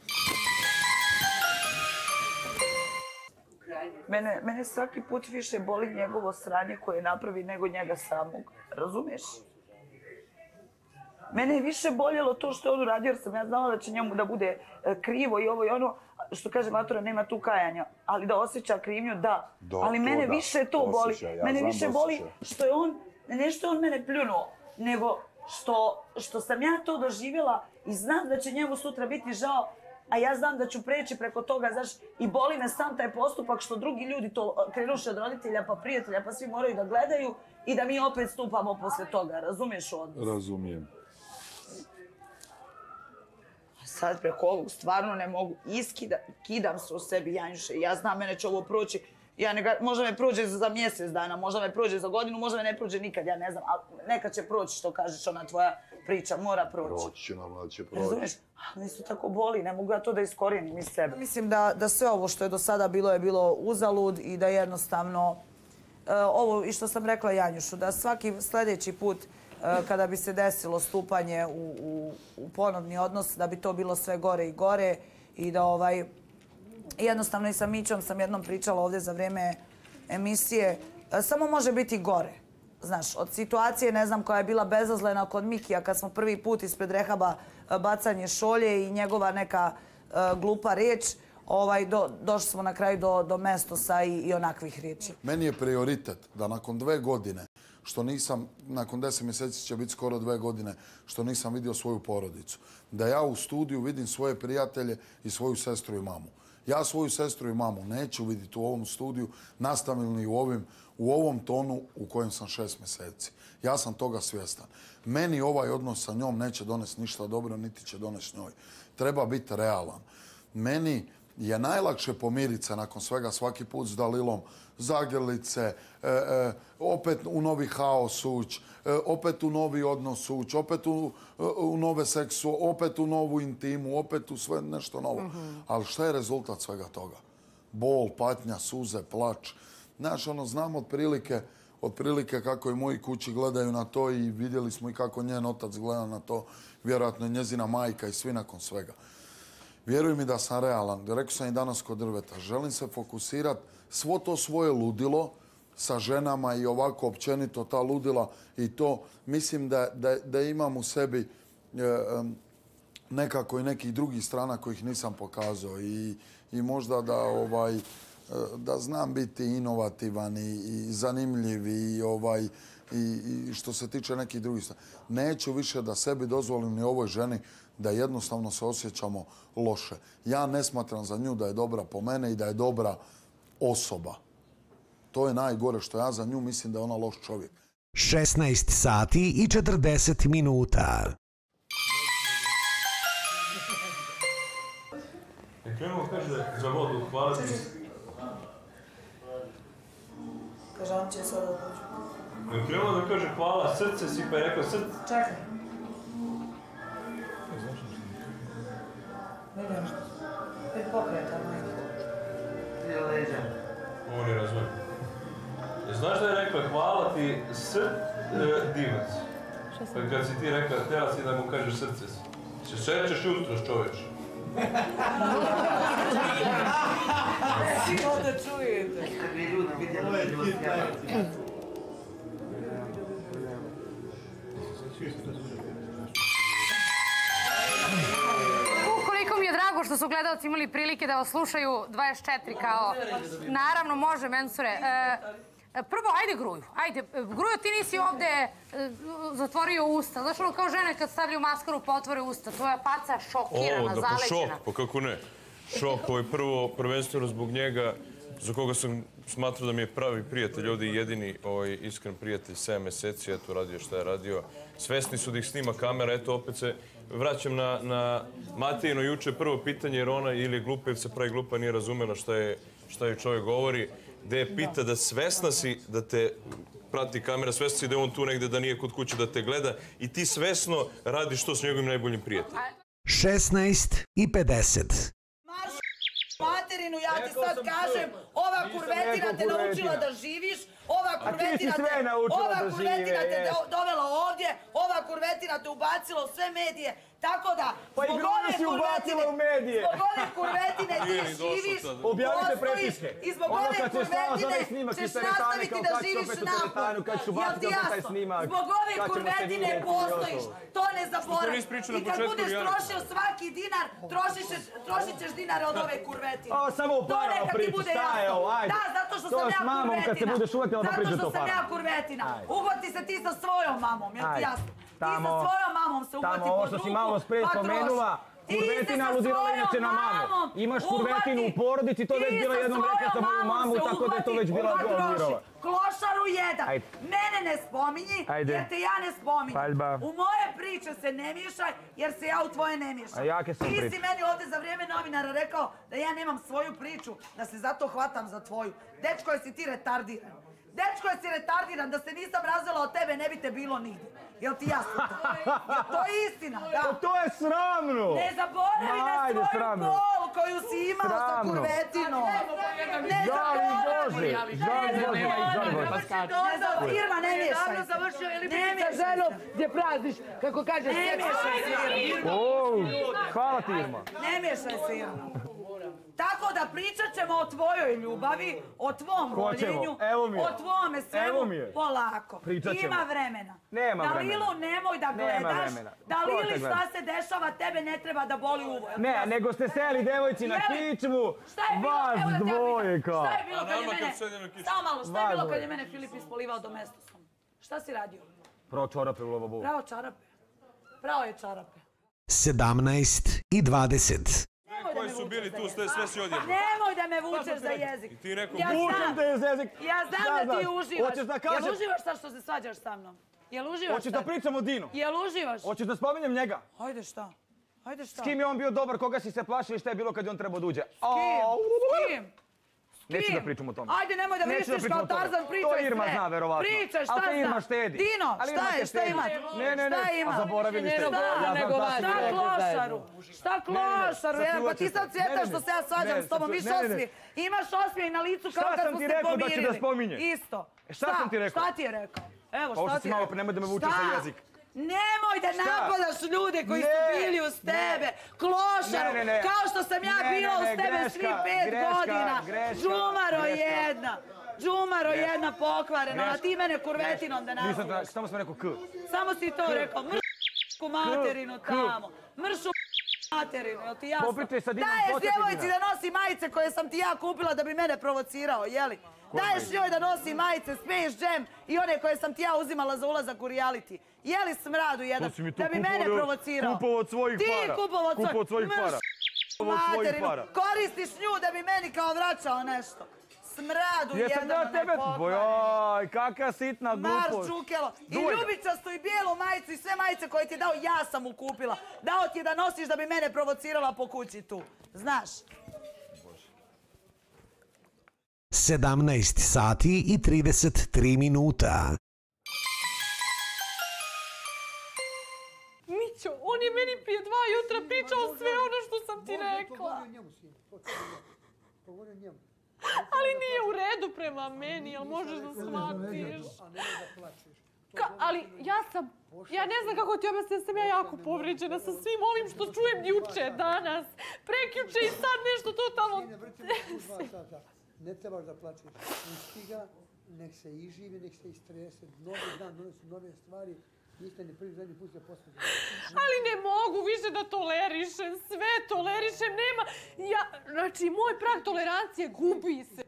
Mene, mene svaki put više boli njegovo sranje koje napravi nego njega samog. Razumiješ? Mene je više boljelo to što je on uradio, jer sam ja znala da će njemu da bude krivo i ovo i ono. Što kaže Matura, nema tu kajanja, ali da osjeća krivnju, da. Ali mene više to boli. Mene više boli što je on, ne što je on mene pljunuo, nego što sam ja to doživjela i znam da će njemu sutra biti žao, a ja znam da ću preći preko toga, znaš, i boli me sam taj postupak što drugi ljudi to krenuše od roditelja pa prijatelja, pa svi moraju da gledaju i da mi opet stupamo posle toga, razumiješ odnos? Razumijem. Sad preko ovog stvarno ne mogu, iskidam se u sebi, Janjuše, ja znam, mene će ovo proći, možda me prođe za mjesec dana, možda me prođe za godinu, možda me ne prođe nikad, ja ne znam, ali nekad će proći, što kažeš, ona tvoja priča, mora proći. Proći će nam, da će proći. Razumiješ? Ali isto tako boli, ne mogu ja to da iskorijenim iz sebe. Mislim da sve ovo što je do sada bilo je bilo uzalud i da jednostavno, ovo i što sam rekla Janjušu, da svaki sljedeći put kada bi se desilo stupanje u ponovni odnos, da bi to bilo sve gore i gore i da ovaj... Jednostavno i sa Mićom sam jednom pričala ovdje za vrijeme emisije, samo može biti gore. Znaš, od situacije, ne znam, koja je bila bezazlena kod Mikija kad smo prvi put ispred rehaba bacanje šolje i njegova neka glupa riječ, došli smo na kraju do mestosa i onakvih riječi. Meni je prioritet da nakon dve godine, što nisam, nakon deset mjeseci će biti skoro dve godine, što nisam vidio svoju porodicu, da ja u studiju vidim svoje prijatelje i svoju sestru i mamu. Ja svoju sestru i mamu neću vidjeti u ovom studiju, nastavim li u ovom tonu u kojem sam šest mjeseci. Ja sam toga svjestan. Meni ovaj odnos sa njom neće donesti ništa dobro, niti će donesti njoj. Treba biti realan. Meni je najlakše pomiriti se nakon svega svaki put s Dalilom, zagrlice, opet u novi haos ući, opet u novi odnos ući, opet u nove seksu, opet u novu intimu, opet u sve nešto novo. Ali šta je rezultat svega toga? Bol, patnja, suze, plač. Znaš, ono, znam otprilike, otprilike kako i moji kući gledaju na to i vidjeli smo i kako njen otac gleda na to, vjerojatno i njezina majka i svi nakon svega. Vjeruj mi da sam realan. Rekao sam i danas kod Drveta. Želim se fokusirati svo to svoje ludilo sa ženama i ovako općenito ta ludila i to. Mislim da imam u sebi nekako i nekih drugih strana kojih nisam pokazao i možda da znam biti inovativan i zanimljiv i što se tiče nekih drugih strana. Neću više da sebi dozvolim ni ovoj ženi da jednostavno se osjećamo loše. Ja ne smatram za nju da je dobra po mene i da je dobra osoba. To je najgore što ja za nju mislim da je ona loš čovjek. šesnaest sati i četrdeset minuta. Krenuo kaže za vodu, hvala ti. Kaže, on će sada dođu. Krenuo da kaže hvala, srce si pa je rekao srce. Čekaj. Ne znam što. Pet pokreta, majke. Ti leđa. Ovo ne razumijem. Znaš da je rekla hvala ti srt divac? Pa kad si ti rekla, tela si da mu kažeš srce si. Se sećaš jutros, čoveč? Svi ovdje čujete. Kad vi ljudi vidjeli vas javiti. Koliko mi je drago što su gledalci imali prilike da vas slušaju dvadeset četiri kao... Naravno, može, Mensure. Prvo, ajde Gruju. Ajde, Grujo, ti nisi ovde zatvorio usta. Znaš ono kao žene kad stavljaju maskaru pa otvore usta. Tvoja faca šokirana, zaleđena. O, dakle, šok, pa kako ne. Šok, ovo je prvo prvenstveno zbog njega, za koga sam smatrao da mi je pravi prijatelj, ovdje i jedini iskren prijatelj, sedam meseci, eto, radio šta je radio. Svesni su da ih snima kamera, eto, opet se vraćam na Matejino juče prvo pitanje, jer ona ili je glupa ili se pravi glupa, nije razumela šta je čovjek govori, gde je pita da svesna si da te prati kamera, svesna si da je on tu negde, da nije kod kuće da te gleda i ti svesno radiš to s njegovim najboljim prijateljem. šesnaest i pedeset. Materinu, ja ti sad kažem, ova kurvetina te naučila da živiš, ova kurvetina te dovela ovdje, ova kurvetina te ubacila u sve medije, Tako da, Pa i zbog Gruju ove si ubacila u medije. Zbog ove kurvetine ti živiš, Objavite postojiš pretiske. i zbog Ono ove kad ćeš slao za onaj kurvetine snimak ćeš iz teretane, nastaviti kao da kad ćeš živiš opet u napolju. teretanu, kad ćeš Jel ubaciti ti opet taj jasno? snimak, Zbog ove kad ćemo se kurvetine vidjeti i postojiš. ostalo. To ne To nisi zaboravi. pričao na I kad početku budeš reality. trošio svaki dinar, trošit ćeš, trošit ćeš dinare od ove kurvetine. O, samo u To parama neka ti priča, bude šta je jasno. ovo, ajde. Da, zato što To sam s ja mamom kad se kurvetina. budeš uvatila pa pričat Zato o što sam ja parama. kurvetina. Ajde. Uvoti se ti sa svojom mamom, jel ti Ajde. jasno? Ti Tamo, sa svojom mamom se uvoti tamo, ovo pod što si ruku, malo pre pa troši. spomenula, Ti se kurvetina sa aludirala svojom inače na mamu. mamom Imaš uvati. kurvetinu u porodici, to Ti već bila sa jednom svojom rekla sam moju mamom mamu, se tako da je to uhvati, već bila pa troši. aludirala. Klošaru jedan. Ajde. Mene ne spominji, Ajde. jer te ja ne spominjem. Paljba. U moje priče se ne miješaj, jer se ja u tvoje ne miješam. A jake sam Ti si priče. meni ovdje za vrijeme novinara rekao da ja nemam svoju priču, da se zato hvatam za tvoju. Dečko, jesi ti retardiran? Dečko, jesi retardiran, da se nisam razvela od tebe, ne bi te bilo nigdje. Jel ti jasno to? Jel to je istina, da? Pa to je sramno! Ne zaboravi Ma, na ajde, svoju sramno. bol koju si imao sa Sramno. kurvetinom. Ne Žali zaboravi. Bože, žali Bože, žali Bože. Ne zaboravi, Irma, ne miješaj se. Završio ili Ne biti sa miješaj ženom se. gdje prazniš, kako kaže, Ne miješaj se, Irma. O, hvala ti Irma. Ne miješaj se, Irma. Tako da pričat ćemo o tvojoj ljubavi, o tvom Hoćemo. voljenju, Evo mi je. o tvome svemu, Evo mi je. polako. Pričat ćemo. Ima vremena. Nema da vremena. Lilu nemoj da Nema gledaš, vremena. da Ko te Lili gleda? šta se dešava, tebe ne treba da boli uvo. jel ti Ne, jasno? nego ste seli devojci na Jeli? kičmu, Šta je bilo? vas Evo da te ja dvoje pitam. kao. Šta je bilo A kad je nama mene... kad sedim na kičmu? Samo malo, šta je Vas bilo kad dvoje. je mene Filip ispolivao domestosom? Šta si radio? Pravo čorape u lavabovu. Pravo čarape. Pravo je čarape. sedamnaest i dvadeset. Nemoj da Koji me su vučeš bili za tu, jezik. ste sve si odjeli. Nemoj da me vučeš za jezik. I ti rekao, Ja Vučem znam- te za jezik. Ja znam Šta da ti znaš? uživaš. Hoćeš da kažem- Jel uživaš sad što se svađaš sa mnom? Jel uživaš Hoćeš da sad? pričam o Dinu? Jel uživaš? Hoćeš da spominjem njega? Hajde šta? Hajde šta? S kim je on bio dobar, koga si se plašio i šta je bilo kad je on trebao da uđe? S kim? S kim? Neću kim? da pričam o tome. Ajde, nemoj da Neću vrištiš pričam kao o tome. Tarzan, pričaj To sve. Irma zna, verovatno. Pričaj, šta Ali te Irma zna? štedi. Dino, Ali šta Irma je, te šta štedi. ima? Ne, ne, ne, Šta ima? a zaboravili ste. Šta? Ja znam Nego šta vas. si Šta rekli klošaru? zajedno. Šta klošaru? Ne, ne, ne, Evo, pa ti sačuvat sad ćete. cvjetaš Ne, ne, što se ja svađam ne, s tobom, saču- viš ne, ne, ne. osmijeh. Imaš osmijeh na licu kao Šta kad sam smo ti se rekao da ću pomirili. da spominjem? Isto. E, šta sam ti rekao? Šta ti je rekao? Evo, Ovo šta što ti si je malo rekao? pre, nemoj da me vučeš Šta? za jezik. Nemoj da Šta? napadaš ljude koji Ne, su bili uz ne, tebe, klošaru, ne, ne, ne. kao što sam ja Ne, ne, bila uz ne, tebe greška, svih pet greška, godina. greška, Džumaro greška. jedna, Džumaro Greška. jedna pokvarena, a Greška. ti mene kurvetinom da Nisam, nazivaš. ta- samo sam rekao K. Samo si to K. rekao, mršu materinu K. tamo, mršu materinu, jel ti jasno? Popričaj sa Dinom, Daješ podsjeti djevojci Dina. da nosi majice koje sam ti ja kupila da bi mene provocirao, jeli? Daješ njoj da nosi majice Space Jam i one koje sam ti ja uzimala za ulazak u reality. Jeli smradu jedan, To si mi to da bi mene kupovao- provocirao. kupovao od svojih Ti para. kupovao od Kupovao od svojih Mrš, para. Kupovao od svojih materinu. para. Koristiš nju da bi meni kao vraćao nešto. Smradu Jesam jedan da onaj tebe... pokvaren. Bojoj, kakva sitna Marš glupost. čukelo. I Dvojga. ljubičastu i bijelu majicu i sve majice koje ti je dao, ja sam mu kupila. Dao ti je da nosiš da bi mene provocirala po kući tu. Znaš? sedamnaest sati i trideset tri minuta. Mićo, on je meni prije dva jutra pričao sve ono što sam ti rekla. Ali nije u redu prema meni, jel možeš da shvatiš? Ka, ali ja sam, ja ne znam kako ti objasnim, da sam ja jako povrijeđena sa svim ovim što čujem juče, danas, prekjuče i sad nešto totalno... Ne trebaš da plačeš. Pusti ga, nek se iživi, nek se istrese. Novi dan donosi nove stvari. Niste ni prvi zadnji put se posljedno. Ali ne mogu više da tolerišem, sve tolerišem, nema... Ja, znači, moj prag tolerancije gubi se.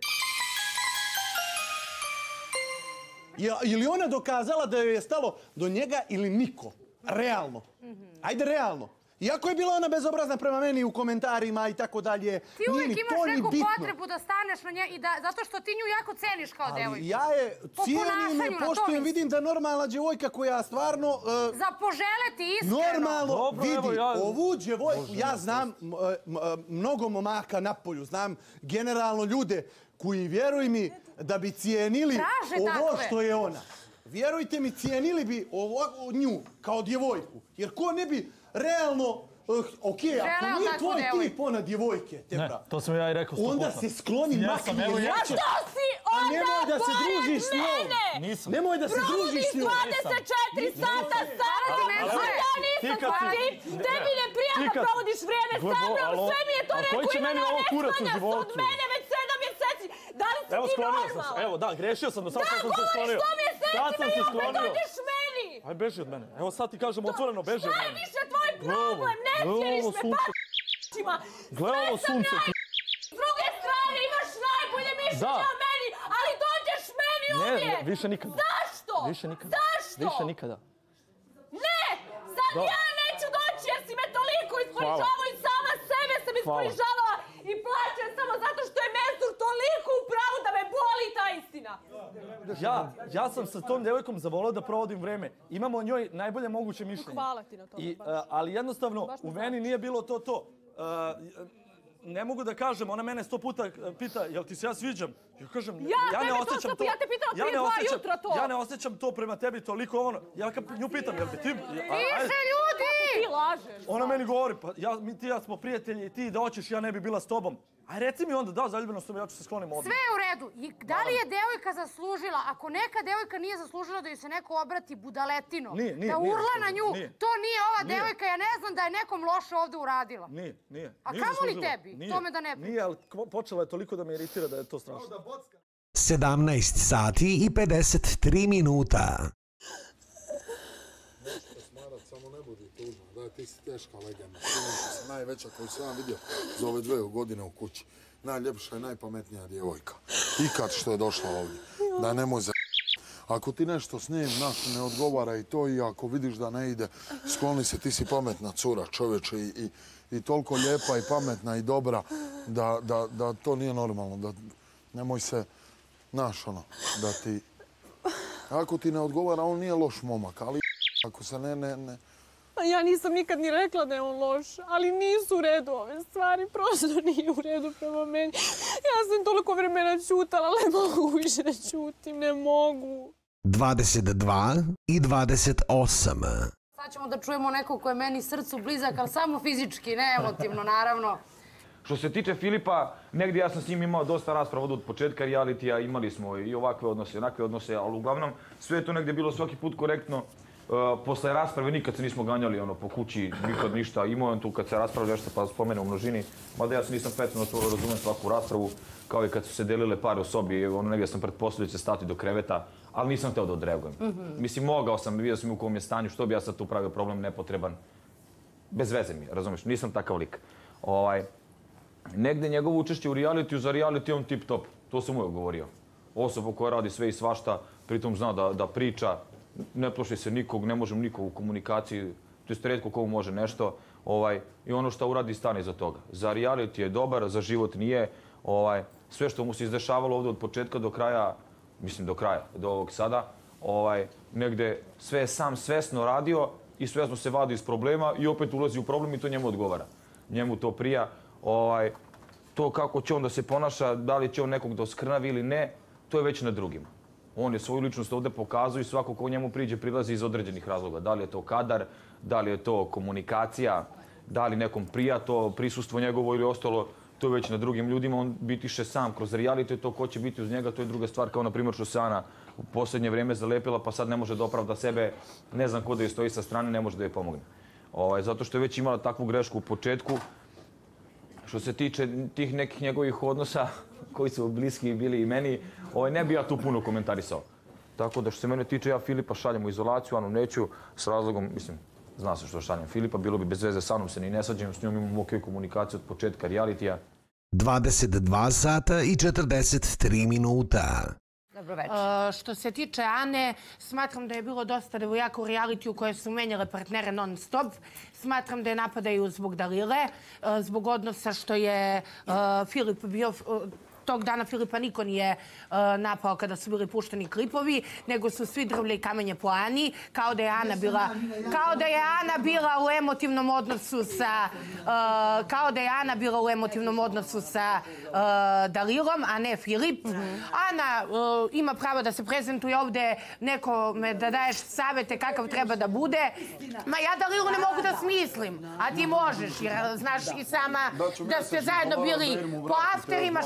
Je, je li ona dokazala da joj je stalo do njega ili niko? Realno. Ajde, realno. Iako je bila ona bezobrazna prema meni u komentarima i tako dalje, Ti nije uvijek ni imaš to ni neku bitno. potrebu da staneš na nje i da, zato što ti nju jako ceniš kao Ali devojku. ja je Po cijenim ponašanju, je, na to poštujem, mislim. vidim da normalna djevojka koja stvarno... uh, Za poželeti iskreno. Normalno, Dobro, vidi, evo ja- ovu djevojku, Bože, ja ne znam m, m, mnogo momaka na polju, znam generalno ljude koji, vjeruj mi, da bi cijenili Traže ovo takve. što je ona. Vjerujte mi, cijenili bi ovo, nju kao djevojku. Jer ko ne bi realno, uh, ok, Želeo ako nije takvu tvoj djevojku. tip ona djevojke, te Ne, bra, to sam ja i rekao sto onda puta. se skloni, Jesam, makni evo je ja. neće. Što si A onda nemoj da se pored družiš s njom. mene? Nisam. Nemoj da se družiš s njom. dvadeset četiri sata sa mnom, Ali a ja nisam ti, tebi ne prija da provodiš vrijeme sa mnom, sve mi je to rekao, Ivana, ne sklanjaš od mene već sedam mjeseci. Da li si ti normalan? Evo, da, grešio sam, do sad sam se sklonio. Da, govoriš sto mjeseci me i opet dođeš meni. Aj, beži od mene. Evo sad ti kažem otvoreno, beži od mene. Šta je više tvoj problem? Ne cijeliš me pa***ima. Gle ovo sunce. S druge strane imaš najbolje mišljenje o meni, ali dođeš meni uvijek. Ne, više nikada. Zašto? Više nikada. Zašto? Više nikada. Ne, sad ja neću doći jer si me toliko isponižavao i sama sebe sam isponižavala i plaćam samo zato što je Mensur toliko u pravu da me boli ta istina. Ja, ja sam sa tom djevojkom zavolio da provodim vreme. Imamo o njoj najbolje moguće mišljenje. Hvala ti na to. I, uh, ali jednostavno, u meni nije bilo to to. Uh, ne mogu da kažem, ona mene sto puta pita, jel ti se ja sviđam? Ja kažem, ja, ja ne to osjećam to. Ja te pitala prije ja dva osjećam, jutra to. Ja ne osjećam to prema tebi toliko ono. Ja kad nju pitam, jel bi ti... Više ljudi! Ti lažeš. Ona meni govori, pa ja, mi ti ja smo prijatelji i ti da hoćeš, ja ne bi bila s tobom. Aj reci mi onda, da, zaljubljeno sam, ja ću se sklonim odmah. Sve je u redu. I da li je devojka zaslužila, ako neka devojka nije zaslužila da joj se neko obrati budaletino, nije, nije, da nije, urla na nju, nije. to nije ova Nije. devojka, ja ne znam da je nekom loše ovdje uradila. Nije, nije. A nije kamo li zaslužila. tebi? Nije, To me da ne pita. Nije, ali kvo- počela je toliko da me iritira da je to strašno. sedamnaest sati i pedeset tri minuta. Samo ne budi tužno, da ti si teška legenda. Ti si najveća koju sam ja vidio za ove dve godine u kući. Najljepša i najpametnija djevojka. Ikad što je došla ovdje. Da nemoj za... Ako ti nešto s njim naš ne odgovara i to i ako vidiš da ne ide, skloni se, ti si pametna cura čovječe i, i, i toliko lijepa i pametna i dobra da, da, da to nije normalno. Da nemoj se, naš ono, da ti... Ako ti ne odgovara, on nije loš momak, ali ako se ne, ne, ne... Ja nisam nikad ni rekla da je on loš, ali nisu u redu ove stvari, prosto nije u redu prema meni. Ja sam toliko vremena čutala, ali ne mogu više da čutim, ne mogu. dvadeset dva i dvadeset osam. Sad ćemo da čujemo nekog ko je meni srcu blizak, ali samo fizički, ne emotivno, naravno. Što se tiče Filipa, negdje ja sam s njim imao dosta rasprava od početka realitija, imali smo i ovakve odnose, i onakve odnose, ali uglavnom sve je to negdje bilo svaki put korektno. Uh, posle rasprave nikad se nismo ganjali ono, po kući, nikad ništa. Imao on tu kad se raspravlja nešto pa spomene u množini, mada ja se nisam petno na to razumijem svaku raspravu, kao i kad su se delile pare u sobi, ono negdje sam pretpostavio da će stati do kreveta, ali nisam hteo da odreagujem. Mm-hmm. Mislim, mogao sam, vidio sam u kom je stanju, što bi ja sad tu pravio problem nepotreban. Bez veze mi, razumiješ, nisam takav lik. Ovaj, negdje njegovo učešće u realitiju, za reality on tip top, to sam uvijek govorio. Osoba koja radi sve i svašta, pritom zna da, da priča, ne plaši se nikog, ne možem nikog u komunikaciji, to je retko kogu može nešto. Ovaj, I ono što uradi stane iza toga. Za reality je dobar, za život nije. Ovaj, sve što mu se izdešavalo ovdje od početka do kraja, mislim do kraja, do ovog sada, ovaj, negdje sve je sam svesno radio i svesno se vadi iz problema i opet ulazi u problem i to njemu odgovara. Njemu to prija. Ovaj, to kako će on da se ponaša, da li će on nekog da oskrnavi ili ne, to je već na drugima. On je svoju ličnost ovdje pokazuje i svako ko njemu priđe prilazi iz određenih razloga. Da li je to kadar, da li je to komunikacija, da li nekom prija to prisustvo njegovo ili ostalo, to je već na drugim ljudima. On bitiše sam kroz reality, to ko će biti uz njega, to je druga stvar. Kao na primjer što se Ana u posljednje vrijeme zalepila pa sad ne može da opravda sebe, ne znam ko da joj stoji sa strane, ne može da joj pomogne. Ovaj, zato što je već imala takvu grešku u početku. Što se tiče tih nekih njegovih odnosa koji su bliski bili i meni, ovaj, ne bi ja tu puno komentarisao. Tako da što se mene tiče, ja Filipa šaljem u izolaciju, Anu neću, s razlogom, mislim, zna se što šaljem Filipa, bilo bi bez veze, sa Anom se ni ne sađem, s njom imam okej komunikaciju od početka realitija. dvadeset dva sata i četrdeset tri minuta. Dobro večer. Uh, što se tiče Ane, smatram da je bilo dosta devojaka u realitiju koje su menjale partnere non stop. Smatram da je napadaju zbog Dalile, uh, zbog odnosa što je uh, Filip bio... Uh, Tog dana Filipa niko nije uh, napao kada su bili pušteni klipovi, nego su svi drvlje i kamenje po Ani, kao da je Ana bila, kao da je Ana bila u emotivnom odnosu sa, uh, kao da je Ana bila u emotivnom odnosu sa uh, Dalilom, a ne Filip. Mm-hmm. Ana uh, ima pravo da se prezentuje ovdje, nekome da daješ savjete kakav treba da bude. Ma ja Dalilu ne mogu da smislim, a ti možeš, jer znaš i sama da ste zajedno bili po afterima, šta ste radili.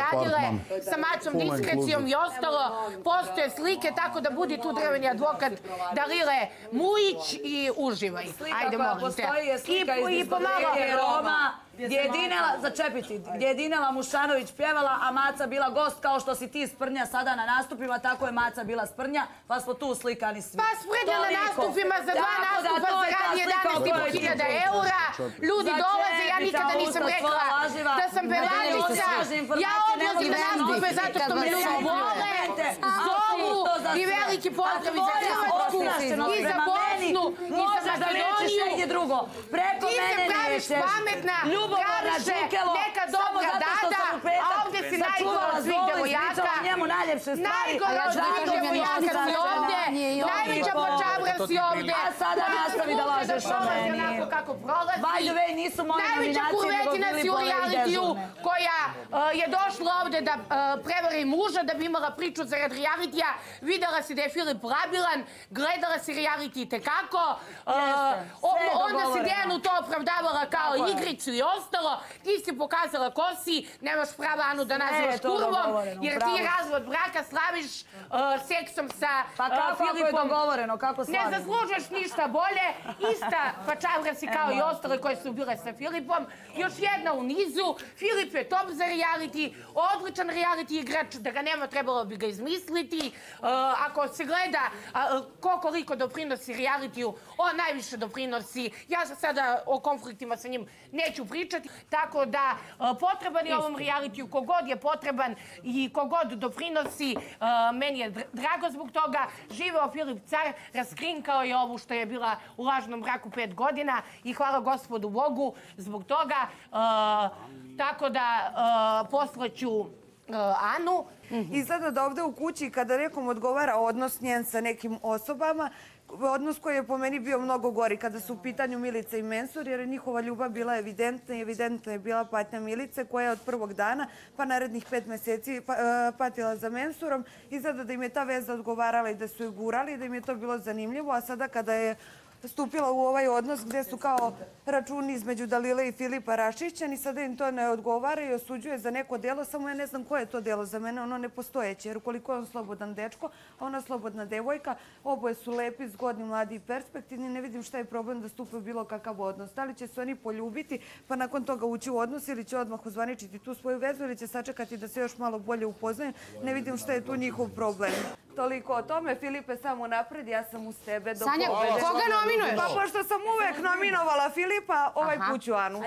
radile sa Macom Diskrecijom i ostalo. Postoje slike, tako da budi tu drveni advokat Dalile Mujić i uživaj. Ajde, molim te. Postoji je slika iz diskoteke Roma, gdje je Dinela, začepiti, gdje je Dinela Mušanović pjevala, a Maca bila gost, kao što si ti Sprnja sada na nastupima, tako je Maca bila Sprnja, pa smo tu slikani svi. Pa Sprnja na nastupima za dva nastupa zaradi jedanaest i po hiljada eura. Ljudi dolaze, ja nikada nisam rekla da sam pevačica. Ja odlazim na nastupe zato što me ljudi vole, zovu i veliki pozdrav i za Hrvatsku, i za Bosnu, i za Makedoniju. Ti se praviš pametna, kažeš neka dobra dada, a ovdje si najgora od svih devojaka. Najgora od svih devojaka si ovdje, najveća počabra si ovdje. A sada nastavi da lažeš o meni. By the way, nisu moje nominacije, nego bili bolje i dežurne. Koja je došla ovdje da prevari muža, da bi imala priču zarad realitija. Videla si da je Filip labilan, gledala si reality tekako. Onda si Dejanu to opravdavala kao igricu i ostalo. Ti si pokazala ko si, nemaš prava Anu da nazivaš kurvom, jer ti razvod braka slaviš seksom sa Filipom. Pa kako je dogovoreno, kako slavim? Ne zaslužuješ ništa bolje, ista pačavra si kao i ostale koje su bile sa Filipom. Još jedna u nizu, Filip je top za reality, odličan reality igrač, da ga nema trebalo bi ga izmisliti. Ako se gleda ko koliko doprinosi realitiju, on najviše doprinosi. Ja sada o konfliktima sa njim neću pričati, tako da potreban je ovom realitiju, kogod je potreban i kogod doprinosi, meni je drago zbog toga. Živeo Filip Car, raskrinkao je ovu što je bila u lažnom braku pet godina i hvala gospodu Bogu zbog toga. Tako da poslaću Anu. I sada da ovdje u kući kada nekom odgovara odnos njen sa nekim osobama, odnos koji je po meni bio mnogo gori kada su u pitanju Milica i Mensur, jer je njihova ljubav bila evidentna i evidentna je bila patnja Milice koja je od prvog dana pa narednih pet mjeseci patila za Mensurom i sada da im je ta veza odgovarala i da su je gurali, da im je to bilo zanimljivo, a sada kada je stupila u ovaj odnos gdje su kao računi između Dalile i Filipa raščišćeni, sada im to ne odgovara i osuđuje za neko delo, samo ja ne znam koje je to delo za mene, ono nepostojeće, jer ukoliko je on slobodan dečko, a ona slobodna devojka, oboje su lepi, zgodni, mladi i perspektivni, ne vidim šta je problem da stupe u bilo kakav odnos. Da li će se oni poljubiti, pa nakon toga ući u odnos ili će odmah uzvaničiti tu svoju vezu ili će sačekati da se još malo bolje upoznaju, ne vidim šta je tu njihov problem. Toliko o tome, Filipe, samo napred, ja sam uz tebe. Sanja, koga nominuješ? Pa pošto sam uvek nominovala Filipa, ovaj put ću Anu.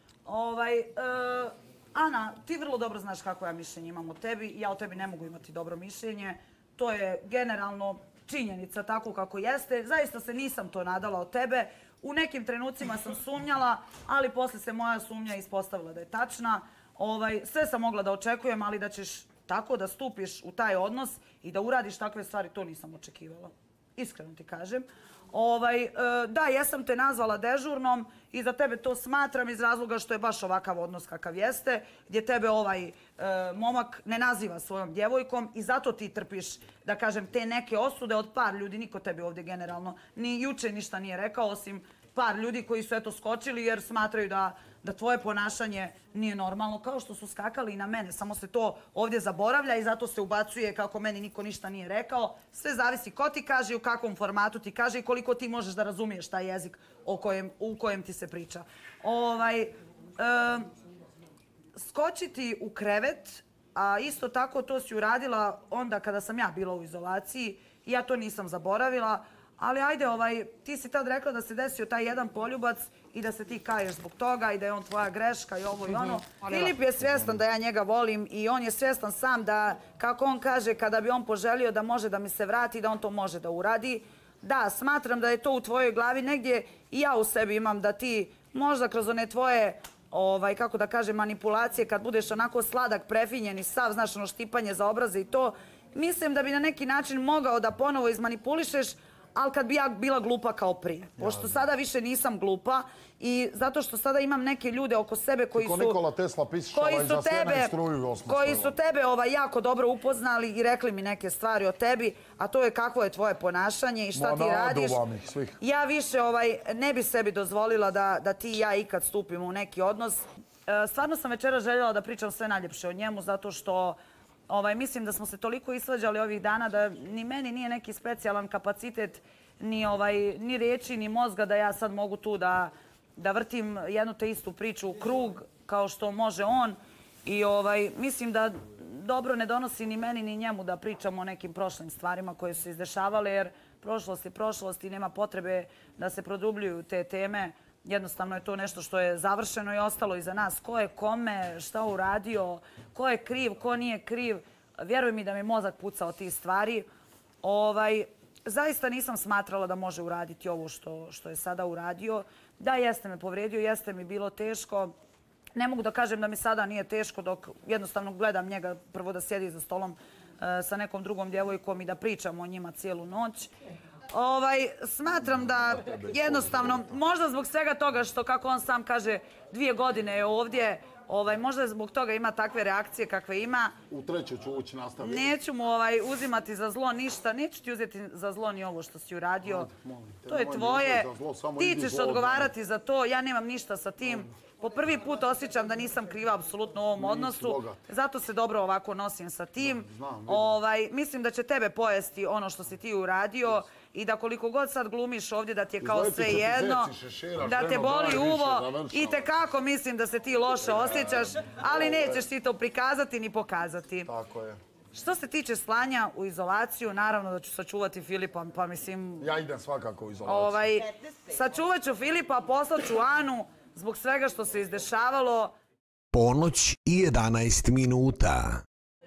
Ana, ti vrlo dobro znaš kako ja mišljenje imam o tebi. Ja o tebi ne mogu imati dobro mišljenje. To je generalno činjenica tako kako jeste. Zaista se nisam to nadala od tebe. U nekim trenucima sam sumnjala, ali posle se moja sumnja ispostavila da je tačna. Sve sam mogla da očekujem, ali da ćeš tako da stupiš u taj odnos i da uradiš takve stvari, to nisam očekivala. Iskreno ti kažem. Da, jesam te nazvala dežurnom i za tebe to smatram iz razloga što je baš ovakav odnos kakav jeste, gdje tebe ovaj momak ne naziva svojom djevojkom i zato ti trpiš, da kažem, te neke osude od par ljudi. Niko tebi ovdje generalno ni juče ništa nije rekao, osim par ljudi koji su eto skočili jer smatraju da da tvoje ponašanje nije normalno, kao što su skakali i na mene. Samo se to ovdje zaboravlja i zato se ubacuje kako meni niko ništa nije rekao. Sve zavisi ko ti kaže i u kakvom formatu ti kaže i koliko ti možeš da razumiješ taj jezik u kojem ti se priča. Skočiti u krevet, a isto tako to si uradila onda kada sam ja bila u izolaciji i ja to nisam zaboravila. Ali ajde, ti si tad rekla da se desio taj jedan poljubac i da se ti kaješ zbog toga i da je on tvoja greška i ovo i ono. Filip je svjestan da ja njega volim i on je svjestan sam da, kako on kaže, kada bi on poželio da može da mi se vrati, da on to može da uradi. Da, smatram da je to u tvojoj glavi negdje i ja u sebi imam da ti možda kroz one tvoje, kako da kažem, manipulacije, kad budeš onako sladak, prefinjen i sav, znaš, ono štipanje za obraze i to, mislim da bi na neki način mogao da ponovo izmanipulišeš, ali kad bi ja bila glupa kao prije. Pošto sada više nisam glupa i zato što sada imam neke ljude oko sebe koji su... Nikola Tesla pišava i za sjena i struju osmo. Koji su tebe jako dobro upoznali i rekli mi neke stvari o tebi, a to je kakvo je tvoje ponašanje i šta ti radiš. Ja više ne bi sebi dozvolila da ti i ja ikad stupimo u neki odnos. Stvarno sam večera željela da pričam sve najljepše o njemu zato što mislim da smo se toliko isvađali ovih dana da ni meni nije neki specijalan kapacitet ni riječi ni mozga da ja sad mogu tu da vrtim jednu te istu priču u krug kao što može on. I mislim da dobro ne donosi ni meni ni njemu da pričamo o nekim prošlim stvarima koje su se izdešavale jer prošlost je prošlost i nema potrebe da se produbljuju te teme. Jednostavno je to nešto što je završeno i ostalo iza nas. Ko je kome, šta uradio, ko je kriv, ko nije kriv. Vjeruj mi da mi mozak puca od tih stvari. Zaista nisam smatrala da može uraditi ovo što je sada uradio. Da, jeste me povredio, jeste mi bilo teško. Ne mogu da kažem da mi sada nije teško dok jednostavno gledam njega prvo da sjedi za stolom sa nekom drugom djevojkom i da pričamo o njima cijelu noć. Smatram da jednostavno, možda zbog svega toga što, kako on sam kaže, dvije godine je ovdje, možda zbog toga ima takve reakcije kakve ima. U treću ću ući nastaviti. Neću mu uzimati za zlo ništa, neću ti uzeti za zlo ni ovo što si uradio. To je tvoje, ti ćeš odgovarati za to, ja nemam ništa sa tim. Po prvi put osjećam da nisam kriva apsolutno u ovom odnosu, zato se dobro ovako nosim sa tim. Mislim da će tebe pojesti ono što si ti uradio i da koliko god sad glumiš ovdje da ti je kao sve jedno, da te boli uvo i tekako mislim da se ti loše osjećaš, ali nećeš ti to prikazati ni pokazati. Tako je. Što se tiče slanja u izolaciju, naravno da ću sačuvati Filipa, pa mislim... Ja idem svakako u izolaciju. Sačuvat ću Filipa, poslat ću Anu, zbog svega što se izdešavalo. Ponoć i jedanaest minuta.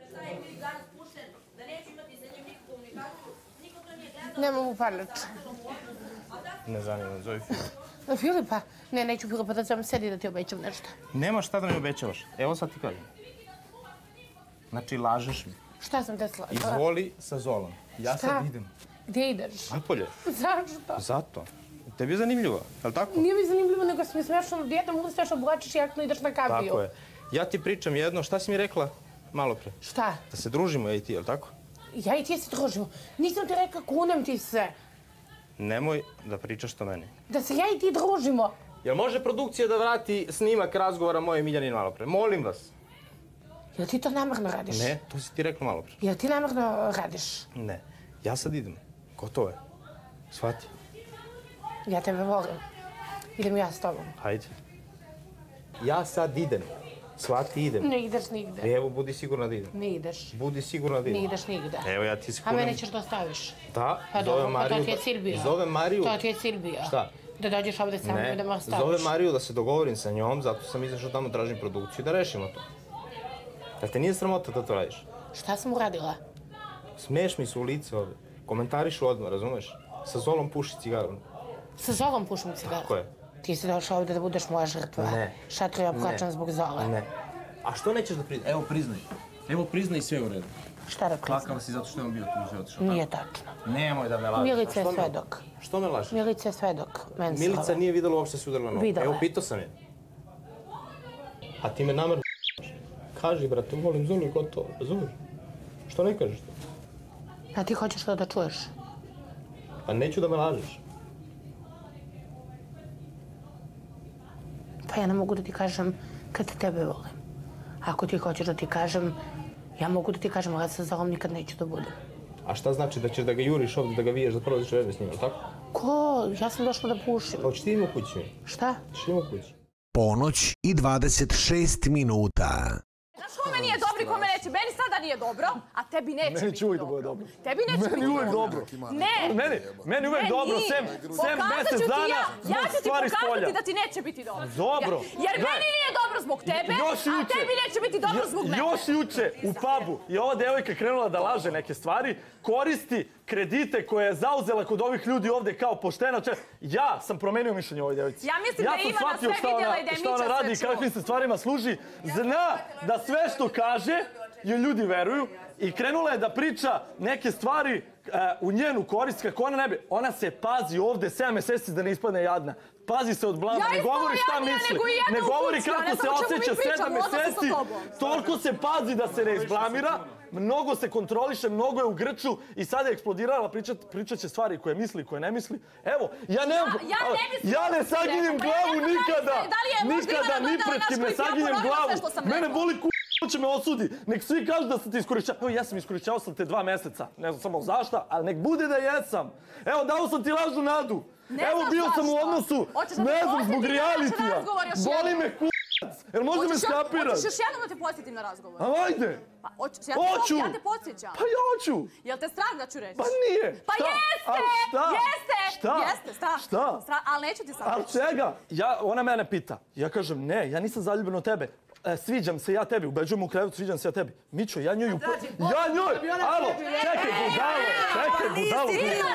Ne mogu parlič. Ne zanima, zove Filipa. Filipa? Ne, neću Filipa da sam sedi da ti obećam nešto. Nema šta da mi obećavaš. Evo sad ti kažem. Znači, lažeš mi. Šta sam te slažila? Izvoli sa Zolom. Ja sad idem. Gdje ideš? Napolje. Zašto? Zato. Tebi je zanimljivo, je li tako? Nije mi zanimljivo, nego si mi smešano djetom, ustaš, oblačiš i jakno ideš na kapiju. Tako je. Ja ti pričam jedno, šta si mi rekla malo pre? Šta? Da se družimo, ja i ti, je li tako? Ja i ti se družimo. Nisam ti rekla, kunem ti se. Nemoj da pričaš to meni. Da se ja i ti družimo. Jel može produkcija da vrati snimak razgovora moje Miljanin malo pre? Molim vas. Jel ti to namjerno radiš? Ne, to si ti rekla malo pre. Jel ti namjerno radiš? Ne. Ja sad idem. Gotovo je. Shvati. Ja tebe volim. Idem ja s tobom. Hajde. Ja sad idem. Shvati, idem. Ne ideš nigde. Evo, budi sigurna da idem. Ne ideš. Budi sigurna da idem. Ne ideš nigde. Evo, ja ti se A mene ćeš da ostaviš? Da, pa zove Mariju. To ti je cilj bio. Zove Mariju. To ti je cilj bio. Šta? Da dođeš ovdje sa mnom i da me ostaviš. Zove Mariju da se dogovorim sa njom, zato sam izašao tamo, tražim produkciju da rešimo to. Jel te nije sramota da to radiš? Šta sam uradila? Smiješ mi se u lice ovdje. Komentarišu odmah, razumeš? Sa Zolom puši cigaru. Sa Zolom pušim cigaru? Tako je. Ti si došao ovdje da budeš moja žrtva. Ne. Šatro ja plaćam zbog Zole. Ne. A što nećeš da priznaj? Evo priznaj. Evo priznaj sve u redu. Šta da priznaj? Plakala si zato što je on bio tu i otišao. Nije tačno. Nemoj da me lažeš. Milica je svedok. Što me lažeš? Milica je svedok. Milica nije vidjela uopšte se udarila nogu. Videla je. Evo pitao sam je. A ti me namjerno kaži, brate, volim Zolu i gotovo. Razumiješ? Što ne kažeš to? A ti hoćeš to da čuješ? Pa neću da me lažeš. Pa ja ne mogu da ti kažem kad tebe volim. Ako ti hoćeš da ti kažem, ja mogu da ti kažem, ali sa Zolom nikad neću da budem. A šta znači da ćeš da ga juriš ovdje, da ga viješ, da prođeš vreme s njim, tako? Ko? Ja sam došla da pušim. Pa hoćeš ti im u kući? Šta? Hoćeš ti im u kući? Ponoć i dvadeset šest minuta. Znaš kome nije dobro i kome neće? Meni sada nije dobro, a tebi neće biti Neću uvijek da bude dobro. Tebi neće biti dobro. Meni uvijek dobro. Ne. Meni, meni uvijek dobro, sem, sem mjesec dana ja ću ti stvari s polja. pokazati da ti neće biti dobro. Dobro. Jer meni nije dobro zbog tebe, a tebi neće biti dobro zbog mene. Još juče u pubu je ova devojka krenula da laže neke stvari, koristi kredite koje je zauzela kod ovih ljudi ovdje kao poštena. Ja sam promenio mišljenje ovoj devojci. Ja mislim da je Ivana sve vidjela i da je Mića sve čuo. Šta ona radi i kakvim se stvarima služi. Zna da sve što kaže joj ljudi veruju i krenula je da priča neke stvari u njenu korist, kako ona ne bi... Ona se pazi ovde sedam meseci da ne ispadne jadna. Pazi se od blama, ne govori šta misli. Ne govori kako se osjeća sedam meseci. Toliko se pazi da se ne izblamira. Mnogo se kontroliše, mnogo je u grču i sada je eksplodirala, pričat će stvari koje misli, koje ne misli. Evo, ja ne... Ja ne saginjem glavu nikada. Nikada, ni pred kim ne saginjem glavu. Mene boli ku... Ko će me osudi? Nek svi kažu da sam te iskorišćao. Evo, ja sam iskorišćao sam te dva meseca. Ne znam samo zašta, ali nek bude da jesam. Evo, dao sam ti lažnu nadu. Evo, bio sam u odnosu, ne znam, zbog realitija. Boli me ku... Jel možda me skapiraš? Hoćeš još jednom da te podsjetim na razgovor? A ajde! Hoću! Ja te podsjećam. Pa ja hoću! Jel te strah da ću reći? Pa nije! Pa jeste! Šta? Jeste! Šta? Jeste, strah. Šta? Ali neću ti sad reći. Ali čega? Ona mene pita. Ja kažem, ne, ja nisam zaljubljen u tebe. Sviđam se ja tebi, ubeđujem u krevetu, sviđam se ja tebi. Mićo, ja njoj... Ja njoj! Alo, čekaj, budalo! Čekaj, budalo!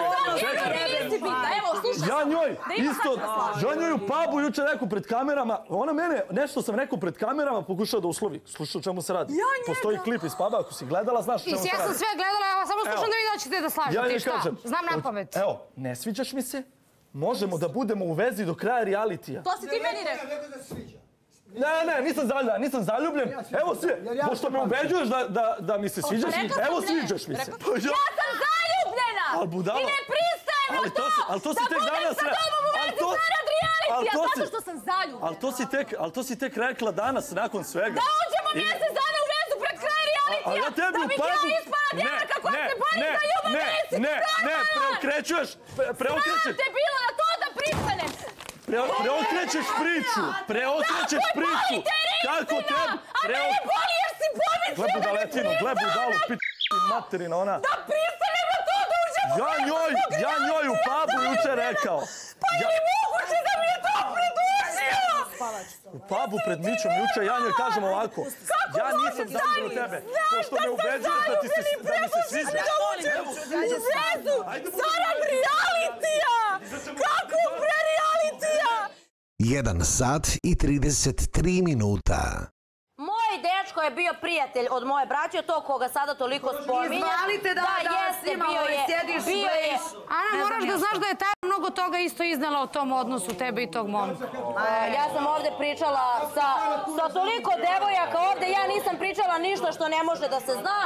Ja njoj, isto, ja njoj u pubu juče rekao pred kamerama, ona mene, nešto sam rekao pred kamerama, pokušao da uslovi. Slušaj o čemu se radi. Postoji klip iz puba, ako si gledala, znaš o čemu se radi. Ja sam sve gledala, ja samo slušam da vi doćete da slažete. Ti šta? Znam na pamet. Evo, ne sviđaš mi se, možemo da budemo u vezi do kraja realitija. To si ti meni rekao. Ne, ne, nisam zaljubljen, nisam zaljubljen. Evo se, pošto me ubeđuješ da mi se sviđaš, evo sviđaš mi se. Ja sam zaljubljena! I ne pristajem na to! Ali to si tek danas... Da budem sa tobom u vezi zarad realitija, zato što sam zaljubljena. Ali to si tek rekla danas, nakon svega. Da uđemo mjesec dana u vezu pred kraj realitija! Da bih ja ispala djevojka koja se bori za ljubav na istinu Ne, ne, preokrećuješ, preokrećeš. Sram te bilo na to da pristanem! Preokrećeš priču, preokrećeš priču. Kako tebi? A mene boli jer si pomislio da... Gle budaletinu, gle budalu, piti materina ona. Da pristanem na to da uđemo ja njoj, ja njoj u pubu juče rekao. Pa je li moguće da mi je to predužio? U pubu pred Mićom juče ja njoj kažem ovako. Ja nisam zaljubljen u tebe, pošto me ubeđuješ da mi se sviđa. U vezu, zarad realitija! Kako pre realitija? jedan sat i trideset tri minuta. Moj dečko je bio prijatelj od moje braće, to koga sada toliko spominja. Izvalite da jeste, bio je, bio je. Ana, moraš da znaš da je ta mnogo toga isto iznala o tom odnosu tebe i tog momka. Ja sam ovde pričala sa toliko devojaka ovde, ja nisam pričala ništa što ne može da se zna.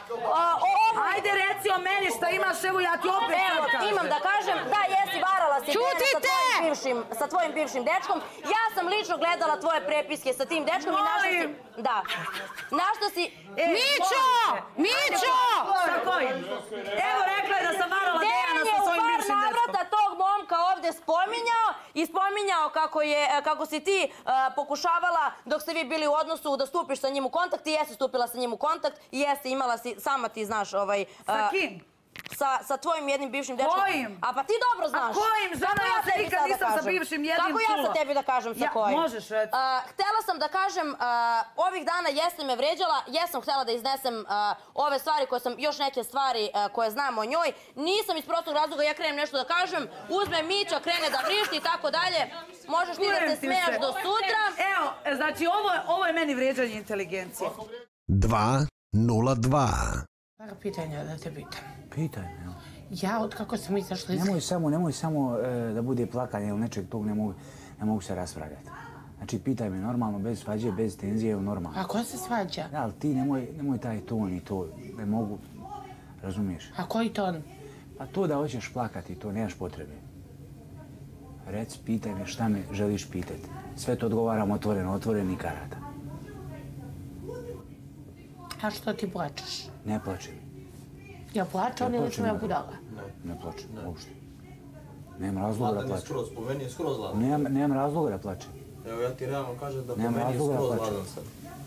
Ajde reci o meni šta imaš, evo ja ti opet kažem. Imam da kažem, da jesi varala si mene sa tvojim bivšim dečkom. Ja sam lično gledala tvoje prepiske sa tim dečkom i našla si... Da. Našla si... Mićo! Mićo! Sa kojim? Evo rekla je da sam varala Dejana sa svojim bivšim dečkom. Dejan je u par navrata tog momka ovde spominjao i spominjao kako si ti pokušavala dok ste vi bili u odnosu da stupiš sa njim u kontakt i jesi stupila sa njim u kontakt i jesi imala si, sama ti znaš ovaj... Sa kim? Sa tvojim jednim bivšim dečkom. Kojim? A pa ti dobro znaš. A kojim? Žena, ja se nikad nisam sa bivšim jednim čula. Kako ja sa tebi da kažem sa kojim? Možeš reći. Htela sam da kažem, ovih dana jeste me vređala, jesam htela da iznesem ove stvari koje sam, još neke stvari koje znam o njoj. Nisam iz prostog razloga, ja krenem nešto da kažem, uzme Mića, krene da vrišti i tako dalje. Možeš ti da se smejaš do sutra. Evo, znači ovo je meni vređanje inteligencije. dva nula dva. Par pitanja da te pitam. Pitaj me, evo. Ja, od kako sam izašla iz... Nemoj samo, nemoj samo da bude plakanje ili nečeg tog, ne mogu se raspravljati. Znači, pitaj me normalno, bez svađe, bez tenzije, normalno. A ko se svađa? Da, ali ti nemoj taj ton i to, ne mogu, razumiješ? A koji ton? Pa to da hoćeš plakati, to nemaš potrebe. Reci, pitaj me šta me želiš pitati. Sve to odgovaram otvoreno, otvoreni karata. A što ti plačeš? Ne plačem. Ja plačem ili sam ja budala? Ne plačem, uopšte. Nemam razloga da plačem. Ladan je skroz, po meni je skroz ladan. Nemam razloga da plačem. Evo ja ti realno kažem da po meni je skroz ladan sad.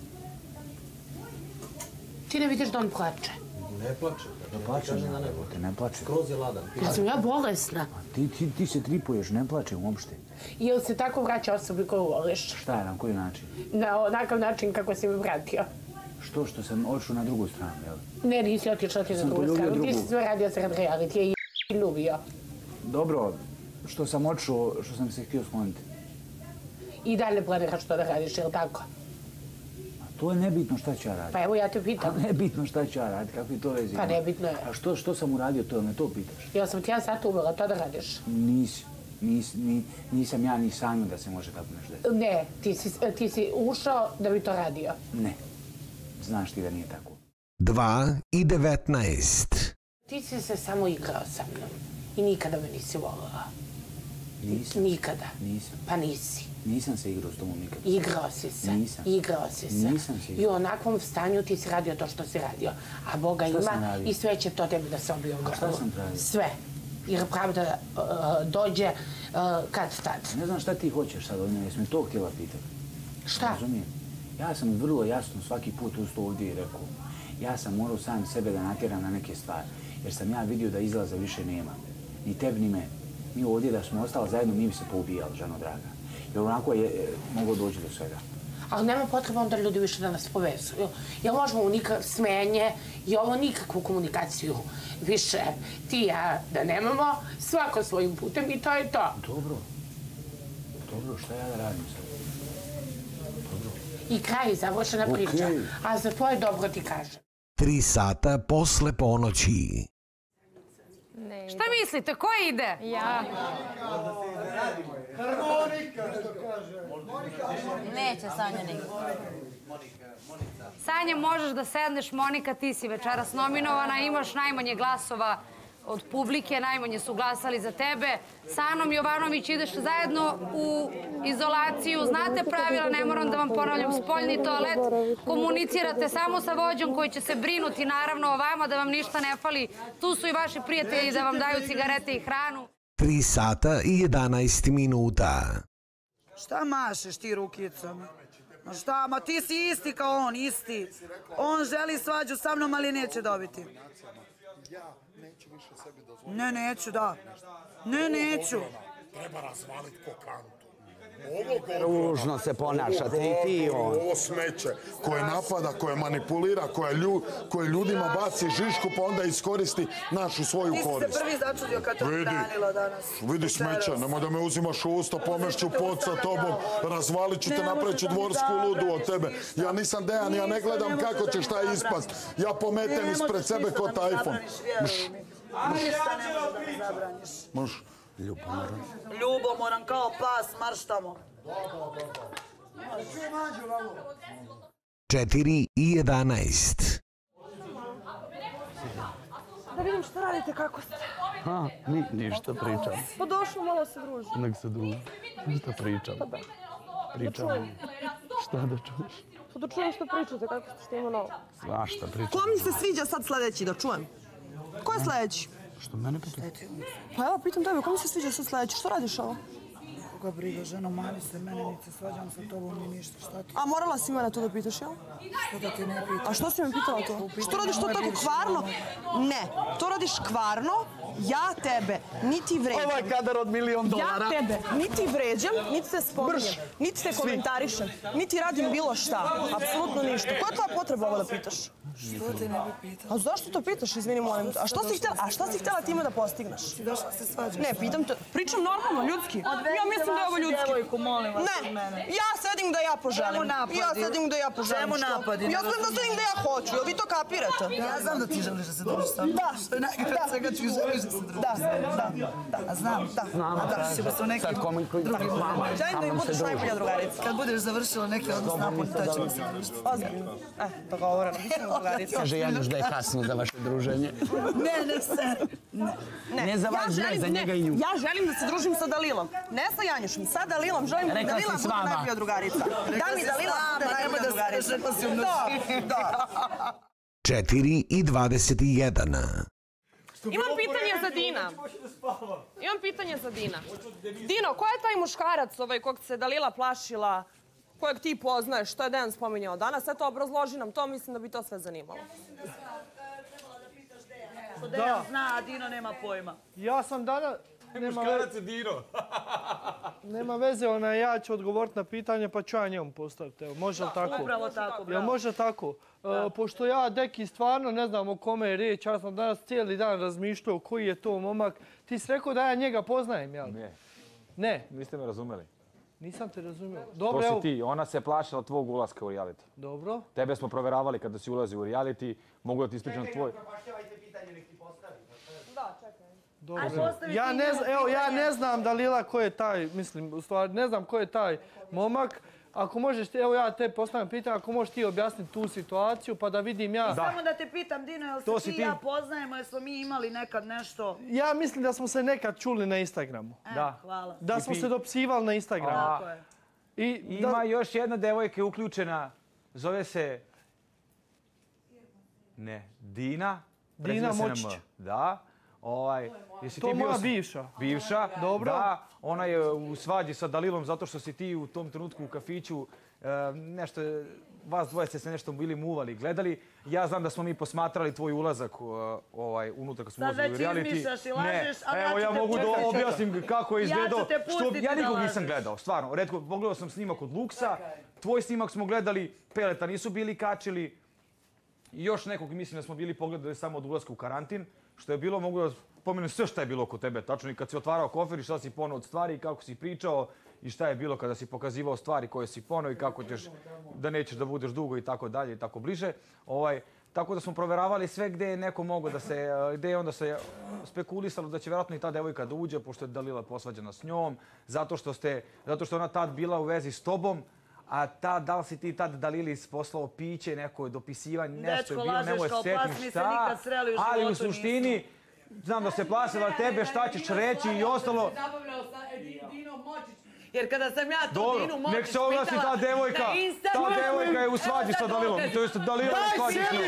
Ti ne vidiš da on plače? Ne plače. Ne plačem ja, te ne plačem. Skroz je ladan. Ja sam ja bolesna. Ti se tripuješ, ne plačem uopšte. Ili se tako vraća osobi koju voliš? Šta je, na koji način? Na onakav način kako si mi vratio. Što, što sam otišao na drugu stranu, jel? Ne, nisi otišao ti na drugu stranu. Ti si sve radio sred realitije i ljubio. Dobro, što sam otišao, što sam se htio skloniti. I dalje planiraš što da radiš, jel tako? To je nebitno šta ću ja raditi. Pa evo ja te pitam. Pa nebitno šta ću ja raditi, kakvi to vezi? Pa nebitno je. A što, što sam uradio, to me to pitaš? Ja sam ti ja sad uvela to da radiš. Nisi. Nis, ni, nisam ja ni sanju da se može tako nešto desiti. Ne, ti si, ti si ušao da bi to radio. Ne. Znaš ti da nije tako. dva i devetnaest. Ti si se samo igrao sa mnom i nikada me nisi volila. Nisam. Nikada. Nisam. Pa nisi. Nisam se igrao s tobom nikada. Igrao si se. Nisam. Igrao si se. Nisam se I u onakvom stanju ti si radio to što si radio. A Boga ima i sve će to tebi da se obije u glavu. Šta sam radio? Sve. Jer pravda uh, dođe uh, kad tad. Ne znam šta ti hoćeš sad od mene, jesam to htjela pitati. Šta? Razumijem. Ja sam vrlo jasno svaki put usto ovdje i rekao. Ja sam morao sam sebe da natjeram na neke stvari. Jer sam ja vidio da izlaza više nema. Ni tebi, ni me. Mi ovdje da smo ostali zajedno, mi bi se poubijali, ženo draga. Jer onako je, je moglo doći do svega. Ali nema potreba onda ljudi više da nas povezuju. Jer možemo nikak smenje i ovo nikakvu komunikaciju više ti i ja da nemamo, svako svojim putem i to je to. Dobro. Dobro, šta ja da radim sad? Dobro. I kraj, završena okay. priča. A za tvoje dobro ti kažem. Tri sata posle ponoći. Šta mislite, ko ide? Ja. Harmonika, što kaže. Neće Sanja niko. Sanja, možeš da sedneš. Monika, ti si večeras nominovana. Imaš najmanje glasova od publike. Najmanje su glasali za tebe. Sa Anom Jovanović ideš zajedno u izolaciju. Znate pravila, ne moram da vam ponavljam. Spoljni toalet. Komunicirate samo sa vođom koji će se brinuti naravno o vama, da vam ništa ne fali. Tu su i vaši prijatelji da vam daju cigarete i hranu. Tri sata i jedanaest minuta. Šta mašeš ti rukicama? Ma šta, ma ti si isti kao on, isti. On želi svađu sa mnom, ali neće dobiti. Ne, neću, da. Ne, neću. Treba razvaliti kokantu. Ružno se ponašate i ti i on. Ovo smeće koje napada, koje manipulira, koje, lju, koje ljudima baci žišku pa onda iskoristi našu svoju korist. Ti si se prvi začudio kad to danilo danas. Vidi smeće, nemoj da me uzimaš u usta, pomešću pod sa tobom, razvalit ću te, napravit ću dvorsku ludu od tebe. Ja nisam Dejan, ja ne gledam kako će šta ispast. Ja pometem ispred sebe kod iPhone. Mš, Ništa ne možeš da mi zabraniš. Mš. Ljubomoran. Ljubomoran kao pas, marš tamo. Četiri i jedanaest. Da vidim što radite, kako ste. Ha, ni, ništa pričam. Pa došlo, malo se druži. Nek se druži. Ništa pričam. Pa da. Pričam. Šta da čuješ? Pa da čujem što pričate, kako ste, što ima novo. Svašta pričam. Ko mi se sviđa sad sljedeći, da čujem? Ko je sljedeći? Što mene pitaš? Pa evo, pitam tebe, ko mi se sviđa sad sljedeći? Što radiš ovo? Koga briga, ženo, mani se, mene niti se svađam sa tobom ni ništa, šta ti? A morala si mene to da pitaš, jel? Što da ti ne pitam? A što si me pitala to? Što radiš to tako kvarno? Ne, to radiš kvarno, ja tebe niti vređam. Ovo je kadar od milion dolara. Ja tebe niti vređam, niti te spominjem, niti te komentarišem, niti radim bilo šta. Apsolutno ništa. Koja je tvoja potreba ovo da pitaš? Što te ne bi pitala? A zašto to pitaš, izvini, molim? A šta si htjela, a šta si htjela time da postigneš? Ti došla se svađaš? Ne, pitam te, pričam normalno, ljudski. Ja mislim da je ovo ljudski. Djevojku, molim vas, ne, od mene. ja sedim da ja poželim. Čemu napadi? Ja sedim da ja poželim. Čemu napadi? Ja sedim da sedim da ja hoću, jel vi to kapirate? Ja znam da ti želiš da se družiš sa mnom. Da, što je najgore od svega, ti želiš da se družiš. Da, da, da. A znam, da. A da, ćemo se u nekim drugim mama. Želim da mi budeš najbolja drugarica. Kad budeš završila neki odnos napolj, to ćemo se družiti. Ozbiljno. Eh, dogovoreno, bit ćemo drugarica. Kaže Januš da je kasno za vaše druženje. Ne, ne, se. Ne, ne za vas, ne, za njega i nju. Ja želim da se družim sa Dalilom. Ne sa Janjušem, sa Dalilom. Želim da Dalila bude najbolja drugarica. Da mi Dalila bude najbolja drugarica. Da, da. Četiri i dvadeset jedan. Imam pitanje za Dina. Imam pitanje za Dina. Dino, ko je taj muškarac ovaj kog se Dalila plašila, kojeg ti poznaješ, što je Dejan spominjao danas? Eto, obrazloži nam to, mislim da bi to sve zanimalo. Da. Zna, a Dino nema pojma. Ja sam danas... Muškarac je Dino. Nema veze, ona, ja ću odgovoriti na pitanje pa ću ja njemu postaviti. Evo, može li tako? Upravo tako, bravo. Jel može tako? E, pošto ja, deki, stvarno ne znam o kome je riječ, ja sam danas cijeli dan razmišljao koji je to momak. Ti si rekao da ja njega poznajem, jel? Ne. Ne? Niste me razumeli. Nisam te razumio. To Dobro, si evo. ti, ona se plašila tvog ulaska u reality. Dobro. Tebe smo proveravali kada si ulazio u reality, mogu da ti ispričam tvoj... Da, čekaj. Dobro. Ja ne, znam, evo, ja ne znam Dalila ko je taj, mislim, u stvari, ne znam ko je taj momak. Ako možeš, ti, evo ja te postavljam pitanje, ako možeš ti objasniti tu situaciju pa da vidim ja... Samo da te pitam, Dino, jel To se si ti ti. i ja poznajemo, jesmo mi imali nekad nešto... Ja mislim da smo se nekad čuli na Instagramu. E, Da. hvala. Da smo se dopsivali na Instagramu. Tako je. I Ima još jedna devojka uključena, zove se... Ne, Dina. Dina prezime se na Močić. M. Da. Ovaj, jesi To ti bio moja s- bivša. Bivša. Dobro. Da, ona je u svađi sa Dalilom zato što si ti u tom trenutku u kafiću e, nešto, je- vas dvoje ste se nešto bili muvali, gledali. Ja znam da smo mi posmatrali tvoj ulazak e, ovaj, unutra kad smo Sad ulazili u već reality. izmišljaš i lažeš, ali ja evo ću ja te mogu da pustiti. objasnim kako je Ja ću izgledao. te pustiti ja da nikog lažeš. nisam gledao, stvarno. Redko, pogledao sam snimak od Luksa, tvoj snimak smo gledali, Peleta nisu bili kačili. I još nekog mislim da smo bili pogledali samo od ulaska u karantin, što je bilo, mogu da pomenem sve što je bilo oko tebe, tačno i kad si otvarao kofer i šta si poneo od stvari i kako si pričao i šta je bilo kada si pokazivao stvari koje si poneo i kako ćeš da nećeš da budeš dugo i tako dalje i tako bliže. Ovaj, tako da smo proveravali sve gdje je neko mogao da se, gdje je onda se spekulisalo da će vjerojatno i ta devojka da uđe, pošto je Dalila posvađana s njom, zato što, ste, zato što je ona tad bila u vezi s tobom. A tad, da li si ti tad Dalili poslao piće, neko dopisivanje, nešto je Dečko, bilo, lažeš nemoj kao setim pas, mi se šta. nikad sreli u Ali u životu suštini, znam da se plašila tebe, šta ćeš reći i ostalo. Zabavljao sa Dino Močić. Jer kada sam ja tu Dobro, Dinu Močić nek se oglasi ta devojka. na Instagramu... Ta devojka je u svađi sa Dalilom. To jest Dalila je u svađi s njom.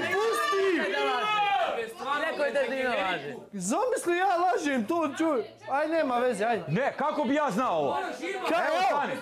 Rekao je da Dino laže. Zamisli ja lažem, to čuj. Aj, nema veze, ajde. Ne, kako bi ja znao ovo? Evo, stani.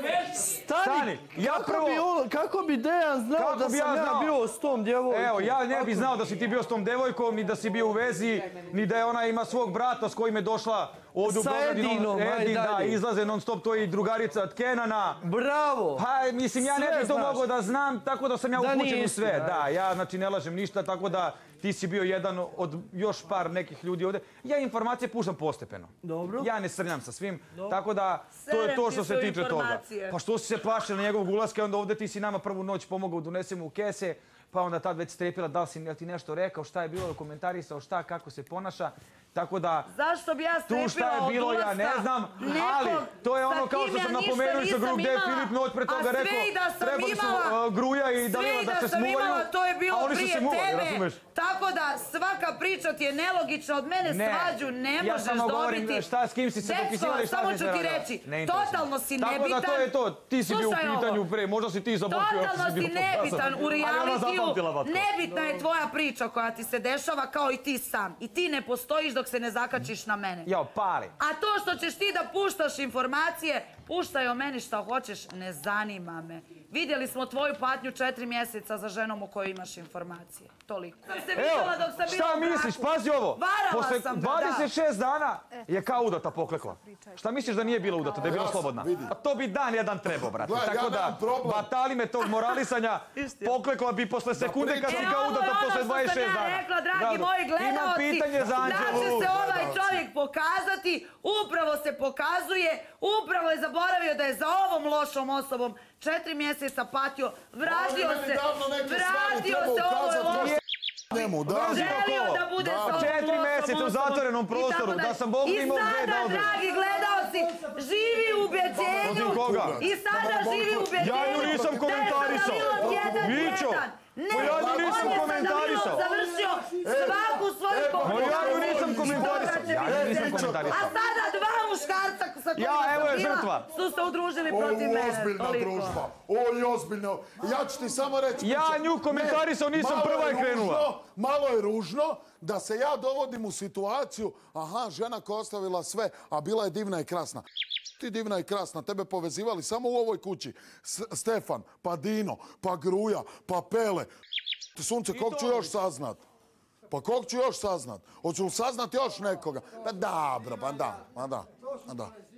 Stani. Ja kako prvo- Bi, on- kako bi Dejan znao Kako da bi sam ja ja, znao? bio s tom djevojkom? Evo, ja ne Kako? bih znao da si ti bio s tom devojkom, ni da si bio u vezi, ni da je ona ima svog brata s kojim je došla ovdje u Sa Beograd. i non- Edinom, aj Edin, da, dalje. izlaze non stop, to je i drugarica od Kenana. Bravo! Pa, mislim, ja ne Sve bih to znaš. mogao da znam, tako da sam ja Da upućen u nisi, sve. ajde. Da, ja znači ne lažem ništa, tako da ti si bio jedan od još par nekih ljudi ovdje. Ja informacije puštam postepeno. Dobro. Ja ne srljam sa svim, tako da to je Serem to ti što se su tiče toga. informacije. Pa što si se plašila njegovog ulaska, onda ovdje ti si nama prvu noć pomogao, donesemo u kese, pa onda tad već strepila da li si jel ti nešto rekao, šta je bilo, komentarisao, šta, kako se ponaša. Tako da, Zašto bi ja tu strepila šta je od bilo, ja ulaska ne znam, ali nekog to je sa ono kao kim što ja sam ništa napomenuo sa nisam grup gdje je imala, Filip noć pre a toga sve rekao, i da sam trebali su imala- uh, Gruja i Dalila Sve da i se da sam smuvaju, imala, to je bilo a oni su prije se muvali, tebe. razumeš? Tako da svaka priča ti je nelogična. Od mene Ne, svađu ne ja možeš samo govorim dobiti. šta, s kim si se Dečko, dopisivali, šta samo si ću se ti radila. reći, Ne interesuje. totalno si Tako nebitan. da to je to, ti si bio u Slušaj ovo. pitanju pre, možda si ti zaboravio. Totalno si nebitan u realitiju. Nebitna Nebitna je tvoja priča koja ti se dešava kao i ti sam. I ti ne postojiš dok se ne zakačiš na mene. Jao, pali. A to što ćeš ti da puštaš informacije, puštaj o meni šta hoćeš, ne zanima me. Vidjeli smo tvoju patnju četiri mjeseca za ženom o kojoj imaš informacije. Toliko. Sam se vidjela dok sam bila šta u braku. misliš, pazi ovo. Varala Posle sam te, dvadeset šest dana je kao udata poklekla. Šta misliš da nije bila udata, da je bila slobodna? A to bi dan jedan trebao, brate. Gledaj, ja Tako nemam da, problem. batali me tog moralisanja, poklekla bi posle sekunde kad si kao udata posle dvadeset šest dana. E, ovo je ono što sam ja rekla, dragi Dobro. moji Imam gledalci, pitanje za da će Anđelu. se ovaj čovjek pokazati, upravo se pokazuje, upravo je zaboravio da je za ovom lošom osobom četiri mjeseca patio, vratio Možda se, meni davno neke stvari vratio treba se ovoj ukazati, lošoj. njemu, da. Želio da bude sa ovom Četiri lošom mjeseca u osobom zatvorenom i prostoru, tako dalje. da sam Bog imao I gdje da sada, odem. dragi gledalci, živi u ubjeđenju. Protiv koga? I sada živi u ubjeđenju. Ja nju nisam komentarisao. Da je sa Dalilom jedan Mićo, jedan. Ne, pa ja nju nisam on je sa komentarisao. Dalilom završio svaku svoju Ma komunikaciju. ja nju nisam komentarisao. Ja nju nisam A komentarisao. sada dva muškarca sa kojima Ja, evo je sam bila žrtva. su se udružili Ovo protiv je mene. ozbiljna Toliko. družba. Ovo je ozbiljno. Ja ću ti samo reći... Ja priča. nju komentarisao, Ne, nisam, malo prva je krenula. ružno, malo je ružno da se ja dovodim u situaciju, aha, žena koja je ostavila sve, a bila je divna i krasna. Ti divna i krasna, tebe povezivali samo u ovoj kući. S- Stefan, pa Dino, pa Gruja, pa Pele. Sunce, kog ću još saznat? Pa kog ću još saznat? Hoću saznat još nekoga? Pa dobro, pa da, pa da, pa da.